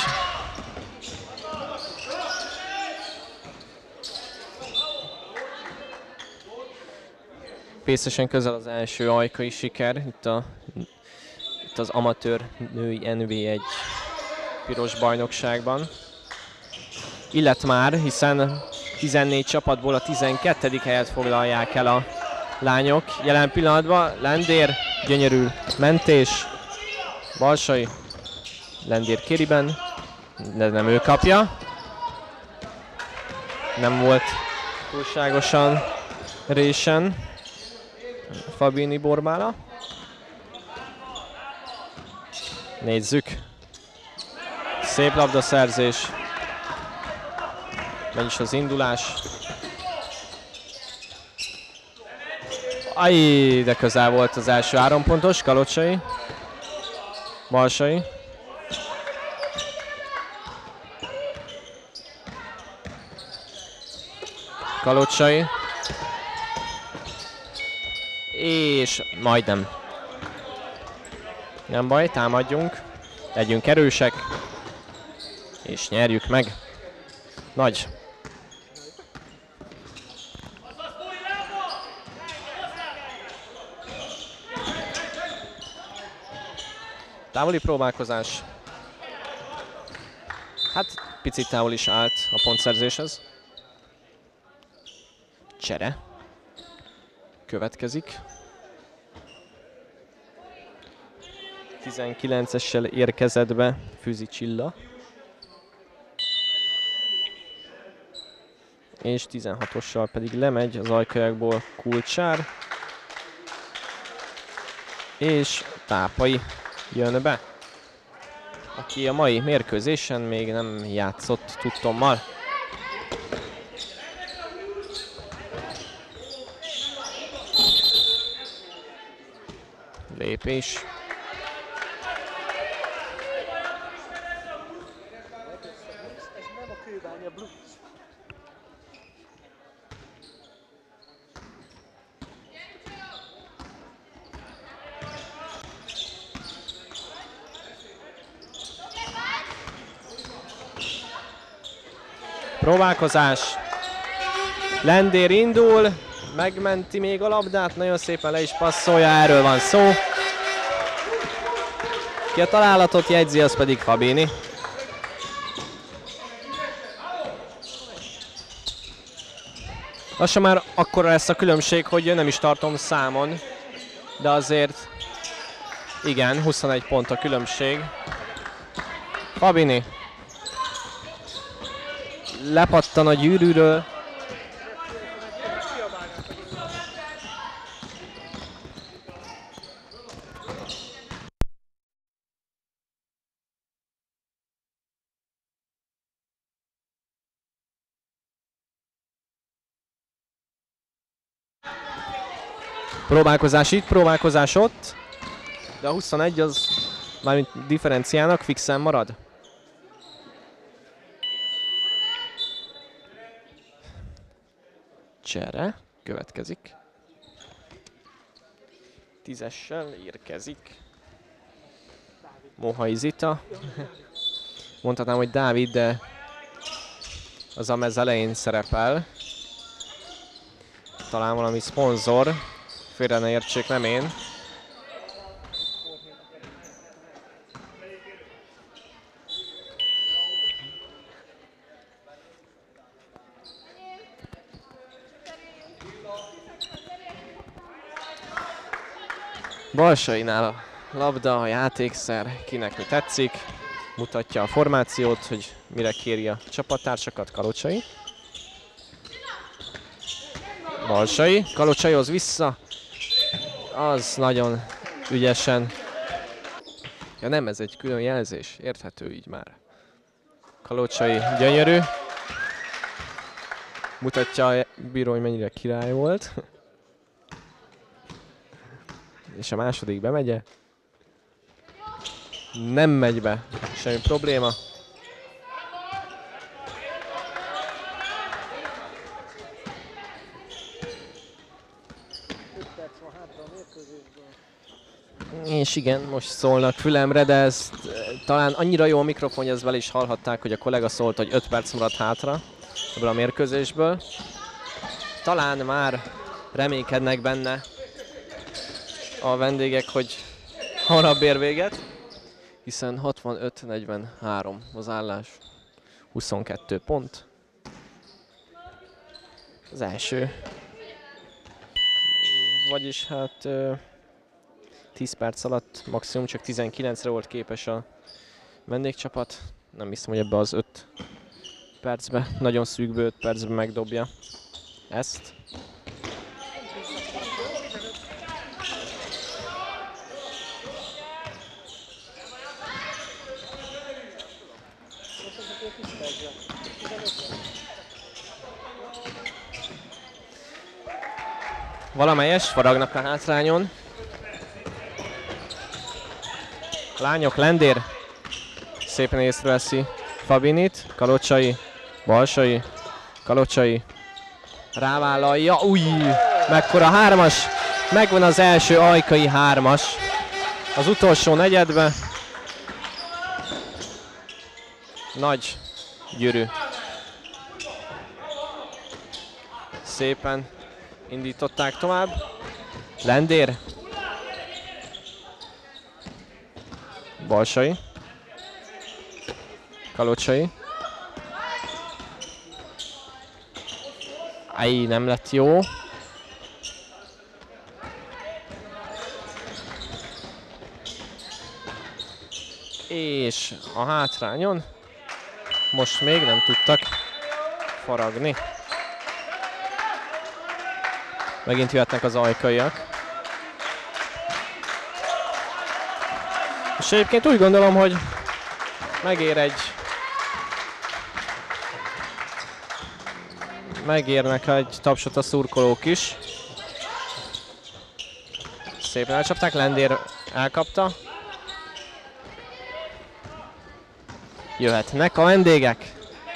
Pészesen közel az első ajkai siker, itt az amatőr női NV1 piros bajnokságban. Illet már, hiszen 14 csapatból a 12. helyet foglalják el a lányok. Jelen pillanatban Lendér, gyönyörű mentés, Balsai, Lendér kériben, de nem ő kapja. Nem volt túlságosan résen Fabini Borbála. Nézzük. Szép labdaszerzés. Megy is az indulás. Aj, de közel volt az első 3 pontos. Kalocsai. Balsai. Kalocsai. És majdnem. Nem baj, támadjunk. Legyünk erősek. És nyerjük meg. Nagy. Távoli próbálkozás. Hát picit távol is állt a pontszerzéshez. Csere. Következik. 19-essel érkezett be Füzi Csilla. És 16-ossal pedig lemegy az ajkajakból Kulcsár. És Tápai jön be, aki a mai mérkőzésen még nem játszott tudtommal. Lépés. Próbálkozás. Lendér indul, megmenti még a labdát, nagyon szépen le is passzolja, erről van szó. Ki a találatot jegyzi, az pedig Fabini. Lassan már akkora lesz a különbség, hogy nem is tartom számon, de azért igen, 21 pont a különbség. Fabini lepattan a gyűrűről. Próbálkozás itt, próbálkozás ott, de a 21 az mármint differenciának fixen marad. Csere következik. 10-essel érkezik Mohai Zita. Mondhatnám, hogy Dávid, de az a mez elején szerepel. Talán valami szponzor. Félre ne értsék, nem én. Balsainál a labda, a játékszer, kinek mi tetszik. Mutatja a formációt, hogy mire kéri a csapattársakat. Kalocsai. Balsai, Kalocsaihoz vissza. Az nagyon ügyesen. Ja nem, ez egy külön jelzés, érthető így már. Kalocsai gyönyörű. Mutatja a bíró, hogy mennyire király volt. És a második bemegye. Nem megy be, semmi probléma. És igen, most szólnak fülemre, de ez talán annyira jó a mikrofon, hogy ezt vele is hallhatták, hogy a kollega szólt, hogy 5 perc maradt hátra ebből a mérkőzésből. Talán már reménykednek benne a vendégek, hogy hamarabb ér véget, hiszen 65-43 az állás, 22 pont. Az első, vagyis hát 10 perc alatt maximum csak 19-re volt képes a vendégcsapat. Nem hiszem, hogy ebbe az 5 percbe, nagyon szűkbe 5 percbe megdobja ezt. Valamelyes faragnak a hátrányon. Lányok, Lendér szépen észreveszi Fabinit, Kalocsai, Balsai, Kalocsai rávállalja, mekkora hármas, megvan az első ajkai hármas az utolsó negyedbe. Nagy gyűrű. Szépen indították tovább. Lendér. Balsai. Kalocsai. Nem lett jó. És a hátrányon most még nem tudtak faragni. Megint jöhetnek az ajkaiak. És egyébként úgy gondolom, hogy megérnek egy tapsot a szurkolók is. Szépen elcsapták, Lendér elkapta. Jöhetnek a vendégek.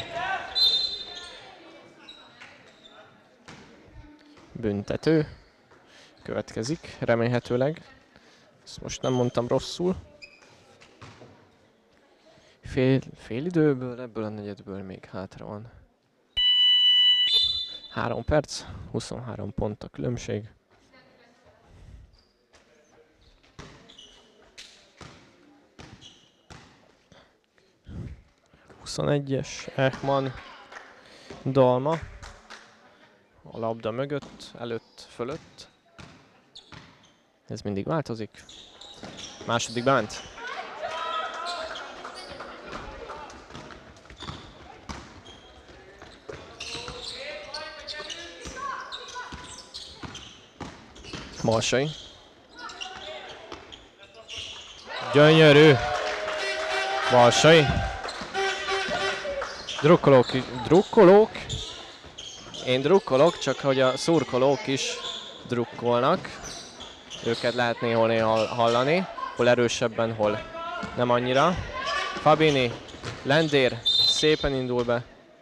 Büntető következik, remélhetőleg. Ezt most nem mondtam rosszul. Fél időből, ebből a negyedből még hátra van 3 perc, 23 pont a különbség. Es Ehman, Dalma, A labda mögött, előtt, fölött. Ez mindig változik. Második bement. Marsai. Gyönyörű. Marsai. Drukkolók. Én drukkolok, csak hogy a szurkolók is drukkolnak. Őket lehet néha hallani. Hol erősebben, hol nem annyira. Fabini, Lendér szépen indul be.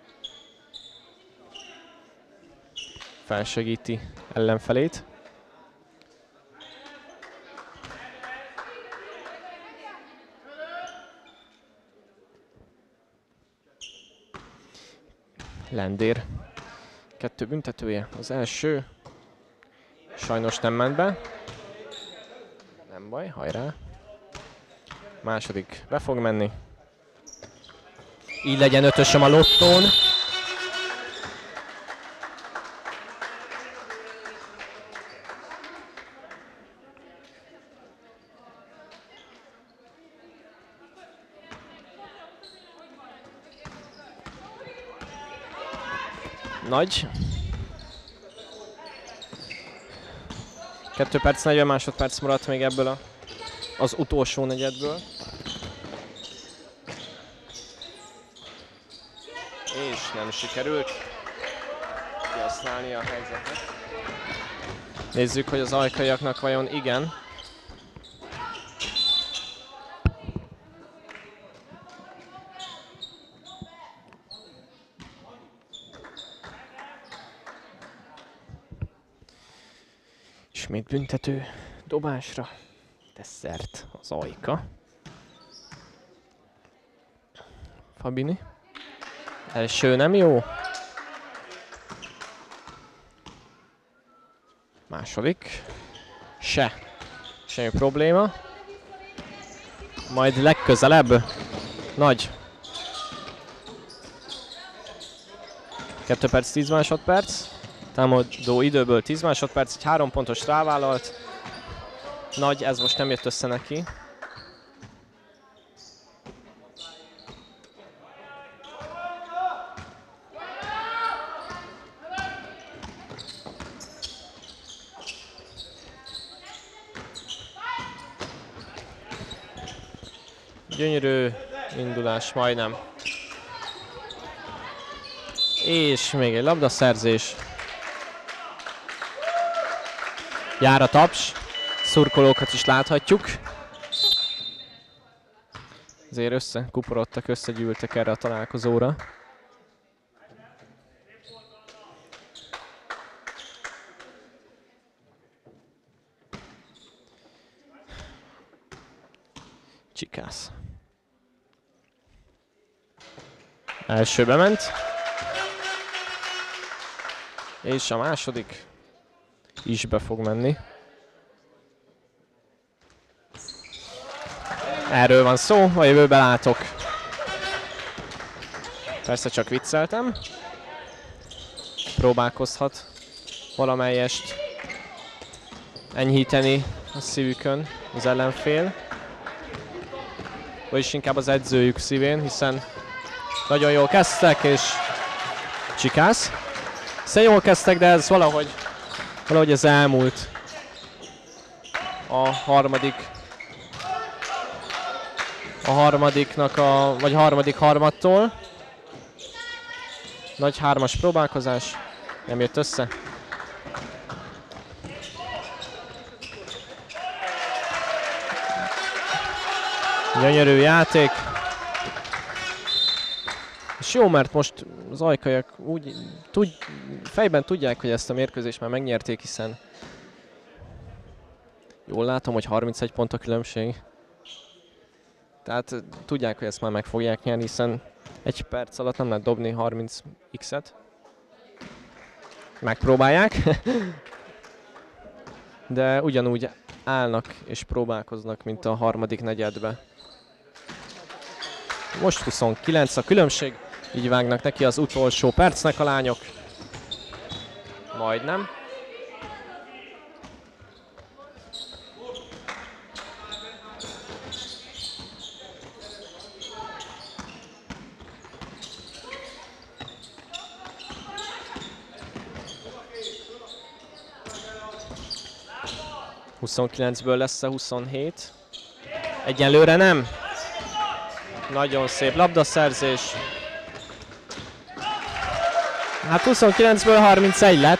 Felsegíti ellenfelét. Lendér. 2 büntetője. Az első sajnos nem ment be. Nem baj, hajrá. Második be fog menni. Így legyen 5-ösöm a lottón. Nagy. 2 perc, 40 másodperc maradt még ebből az utolsó negyedből. És nem sikerült kihasználni a helyzetet. Nézzük, hogy az ajkaiaknak vajon igen. Ismét büntető dobásra tesz szert az Ajka. Fabini. Első nem jó. Második. Semmi probléma. Majd legközelebb. Nagy. 2 perc 10 másodperc. Támadó időből 10 másodperc, egy 3 pontos rávállalt. Nagy, ez most nem jött össze neki. Gyönyörű indulás, majdnem. És még egy labdaszerzés. Jár a taps, szurkolókat is láthatjuk. Azért összekuporodtak, összegyűltek erre a találkozóra. Csikász. Első bement. És a második is be fog menni. Erről van szó, a jövőbe látok. Persze csak vicceltem. Próbálkozhat valamelyest enyhíteni a szívükön az ellenfél. Vagyis inkább az edzőjük szívén, hiszen nagyon jól kezdtek, és Csikász. Hiszen jól kezdtek, de ez valahogy ez elmúlt a harmadik harmadtól. Nagy 3-as próbálkozás, nem jött össze. Gyönyörű játék. És jó, mert most az ajkaiak fejben tudják, hogy ezt a mérkőzést már megnyerték, hiszen jól látom, hogy 31 pont a különbség. Tehát tudják, hogy ezt már meg fogják nyerni, hiszen 1 perc alatt nem lehet dobni 30 x-et. Megpróbálják. De ugyanúgy állnak és próbálkoznak, mint a harmadik negyedbe. Most 29 a különbség, így vágnak neki az utolsó percnek a lányok. Majdnem. ...29-ből lesz a 27. Egyelőre nem. Nagyon szép labdaszerzés. Hát 29-ből 31 lett.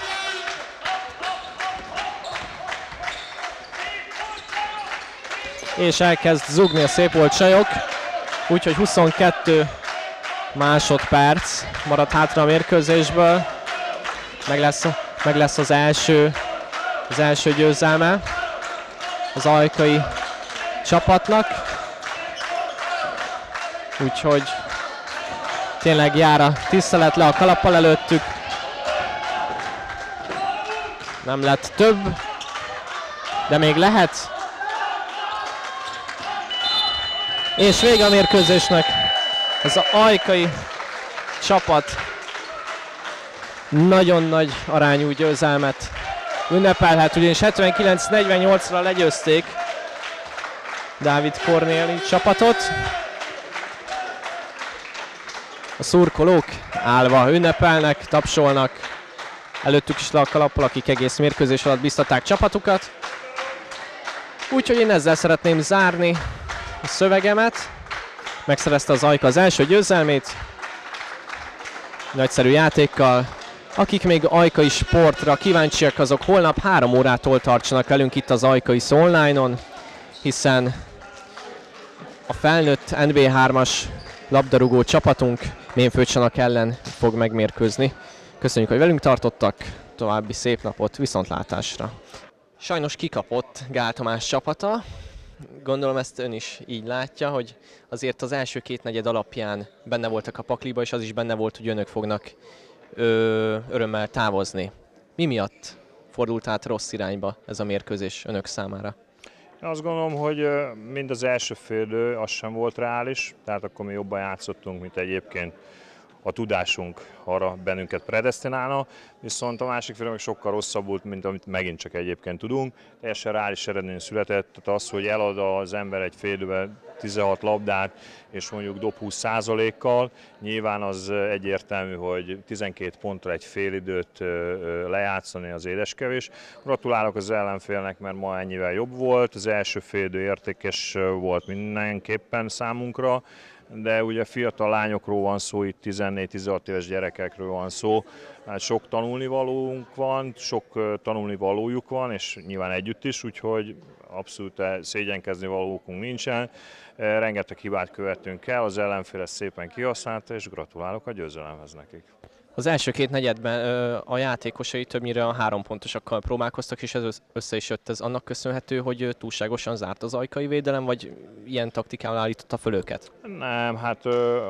És elkezd zugni a szép volt Csajok. Úgyhogy 22 másodperc maradt hátra a mérkőzésből. Meg lesz az első győzelme az ajkai csapatnak. Úgyhogy tényleg jár a tisztelet le a kalappal előttük. Nem lett több, de még lehet. És vége a mérkőzésnek. Ez az ajkai csapat nagyon nagy arányú győzelmet ünnepelhet, ugyanis 79-48-ra legyőzték Dávid Kornéli csapatot. A szurkolók állva ünnepelnek, tapsolnak, előttük is le a kalappal, akik egész mérkőzés alatt biztatták csapatukat. Úgyhogy én ezzel szeretném zárni a szövegemet. Megszerezte az Ajka az első győzelmét, nagyszerű játékkal. Akik még ajkai sportra kíváncsiak, azok holnap 3 órától tartsanak velünk itt az Ajkai Online-on, hiszen a felnőtt NB3-as labdarúgó csapatunk Mémföldcsanak ellen fog megmérkőzni. Köszönjük, hogy velünk tartottak, további szép napot, viszontlátásra! Sajnos kikapott Gál Tamás csapata. Gondolom ezt ön is így látja, hogy azért az első két negyed alapján benne voltak a pakliba, és az is benne volt, hogy önök fognak örömmel távozni. Mi miatt fordult át rossz irányba ez a mérkőzés önök számára? Én azt gondolom, hogy mind az első félidő az sem volt reális, tehát akkor mi jobban játszottunk, mint egyébként a tudásunk arra bennünket predesztinálna, viszont a másik fél meg sokkal rosszabb volt, mint amit megint csak egyébként tudunk. Teljesen reális eredmény született, tehát az, hogy elad az ember egy fél időben 16 labdát, és mondjuk dob 20%-kal, nyilván az egyértelmű, hogy 12 pontra egy fél időt lejátszani az édeskevés. Gratulálok az ellenfélnek, mert ma ennyivel jobb volt, az első fél idő értékes volt mindenképpen számunkra, de ugye fiatal lányokról van szó, itt 14-16 éves gyerekekről van szó, hát sok tanulnivalóunk van, sok tanulnivalójuk van, és nyilván együtt is, úgyhogy abszolút szégyenkezni valókunk nincsen. Rengeteg hibát követtünk el, az ellenfél ezt szépen kihasználta, és gratulálok a győzelemhez nekik. Az első két negyedben a játékosai többnyire a 3 pontosakkal próbálkoztak, és ez össze is jött. Ez annak köszönhető, hogy túlságosan zárt az ajkai védelem, vagy ilyen taktikával állította föl őket? Nem, hát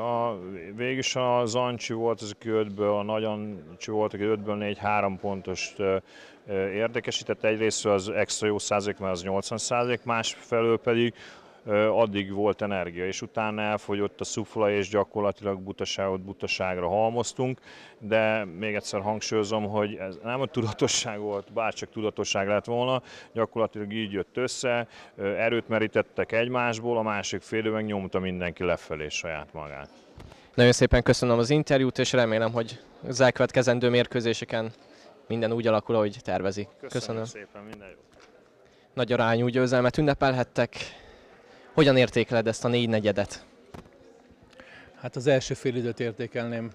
végülis az Ancsi volt, az aki 5-ből, a Nagy Ancsi volt, aki 5-ből 4 3 pontost érdekesített. Egyrészt az extra jó százalék, mert az 80%, másfelől pedig addig volt energia, és utána elfogyott a szufla, és gyakorlatilag butaságra halmoztunk, de még egyszer hangsúlyozom, hogy ez nem a tudatosság volt, bárcsak tudatosság lett volna, gyakorlatilag így jött össze, erőt merítettek egymásból, a másik fél meg nyomta mindenki lefelé saját magát. Nagyon szépen köszönöm az interjút, és remélem, hogy az elkövetkezendő mérkőzéseken minden úgy alakul, ahogy tervezi. Köszönöm szépen, minden jót! Nagy arányú győzelmet ünnepelhettek. Hogyan értékeled ezt a 4 negyedet? Hát az első fél időt értékelném,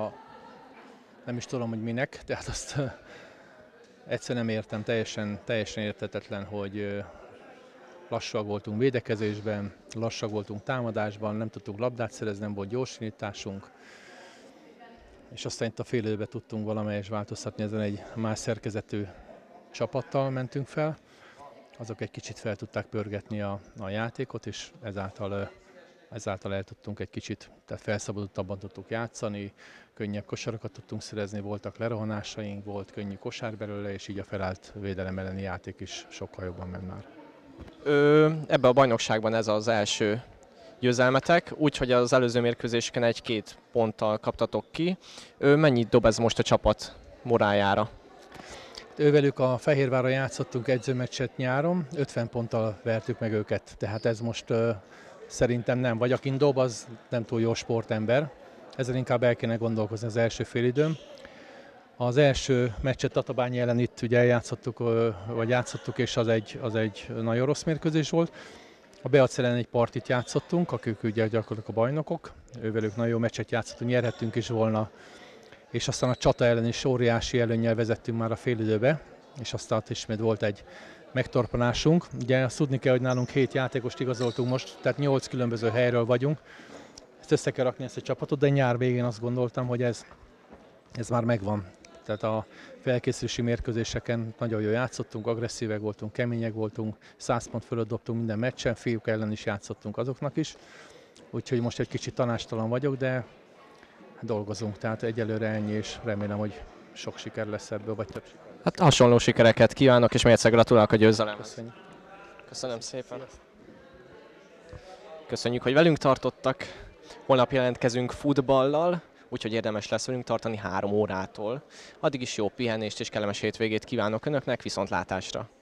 nem is tudom, hogy minek, tehát azt egyszer nem értem, teljesen érthetetlen, hogy lassak voltunk védekezésben, lassak voltunk támadásban, nem tudtunk labdát szerezni, nem volt gyorsításunk, és aztán itt a fél időben tudtunk valamelyes változtatni, ezen egy más szerkezetű csapattal mentünk fel. Azok egy kicsit fel tudták pörgetni a játékot, és ezáltal el tudtunk egy kicsit, tehát felszabadultabban tudtuk játszani, könnyebb kosarakat tudtunk szerezni, voltak lerohanásaink, volt könnyű kosár belőle, és így a felállt védelem elleni játék is sokkal jobban ment már. Ebben a bajnokságban ez az első győzelmetek, úgyhogy az előző mérkőzéseken 1-2 ponttal kaptatok ki. Mennyit dob ez most a csapat morájára? Ővelük a Fehérvárra játszottunk edzőmeccset nyáron, 50 ponttal vertük meg őket, tehát ez most szerintem nem, vagy akin dob, az nem túl jó sportember. Ezzel inkább el kéne gondolkozni az első félidőn. Az első meccset Tatabány ellen itt ugye játszottuk, és az egy nagyon rossz mérkőzés volt. A Beac ellen egy partit játszottunk, akik ugye gyakorlatilag a bajnokok, ővelük nagyon jó meccset játszottunk, nyerhettünk is volna, és aztán a Csata ellen is óriási előnnyel vezettünk már a félidőbe, és aztán ismét volt egy megtorpanásunk. Ugye azt tudni kell, hogy nálunk 7 játékost igazoltunk most, tehát 8 különböző helyről vagyunk. Ezt össze kell rakni, ezt a csapatot, de nyár végén azt gondoltam, hogy ez már megvan. Tehát a felkészülési mérkőzéseken nagyon jól játszottunk, agresszívek voltunk, kemények voltunk, 100 pont fölött dobtunk minden meccsen, fiúk ellen is játszottunk azoknak is. Úgyhogy most egy kicsit tanástalan vagyok, de dolgozunk, tehát egyelőre ennyi, és remélem, hogy sok siker lesz ebből, vagy több siker. Hát hasonló sikereket kívánok, és még egyszer gratulálok a győzelemhez. Köszönjük. Köszönöm szépen. Köszönjük, hogy velünk tartottak. Holnap jelentkezünk futballal, úgyhogy érdemes lesz velünk tartani 3 órától. Addig is jó pihenést és kellemes hétvégét kívánok Önöknek, viszontlátásra!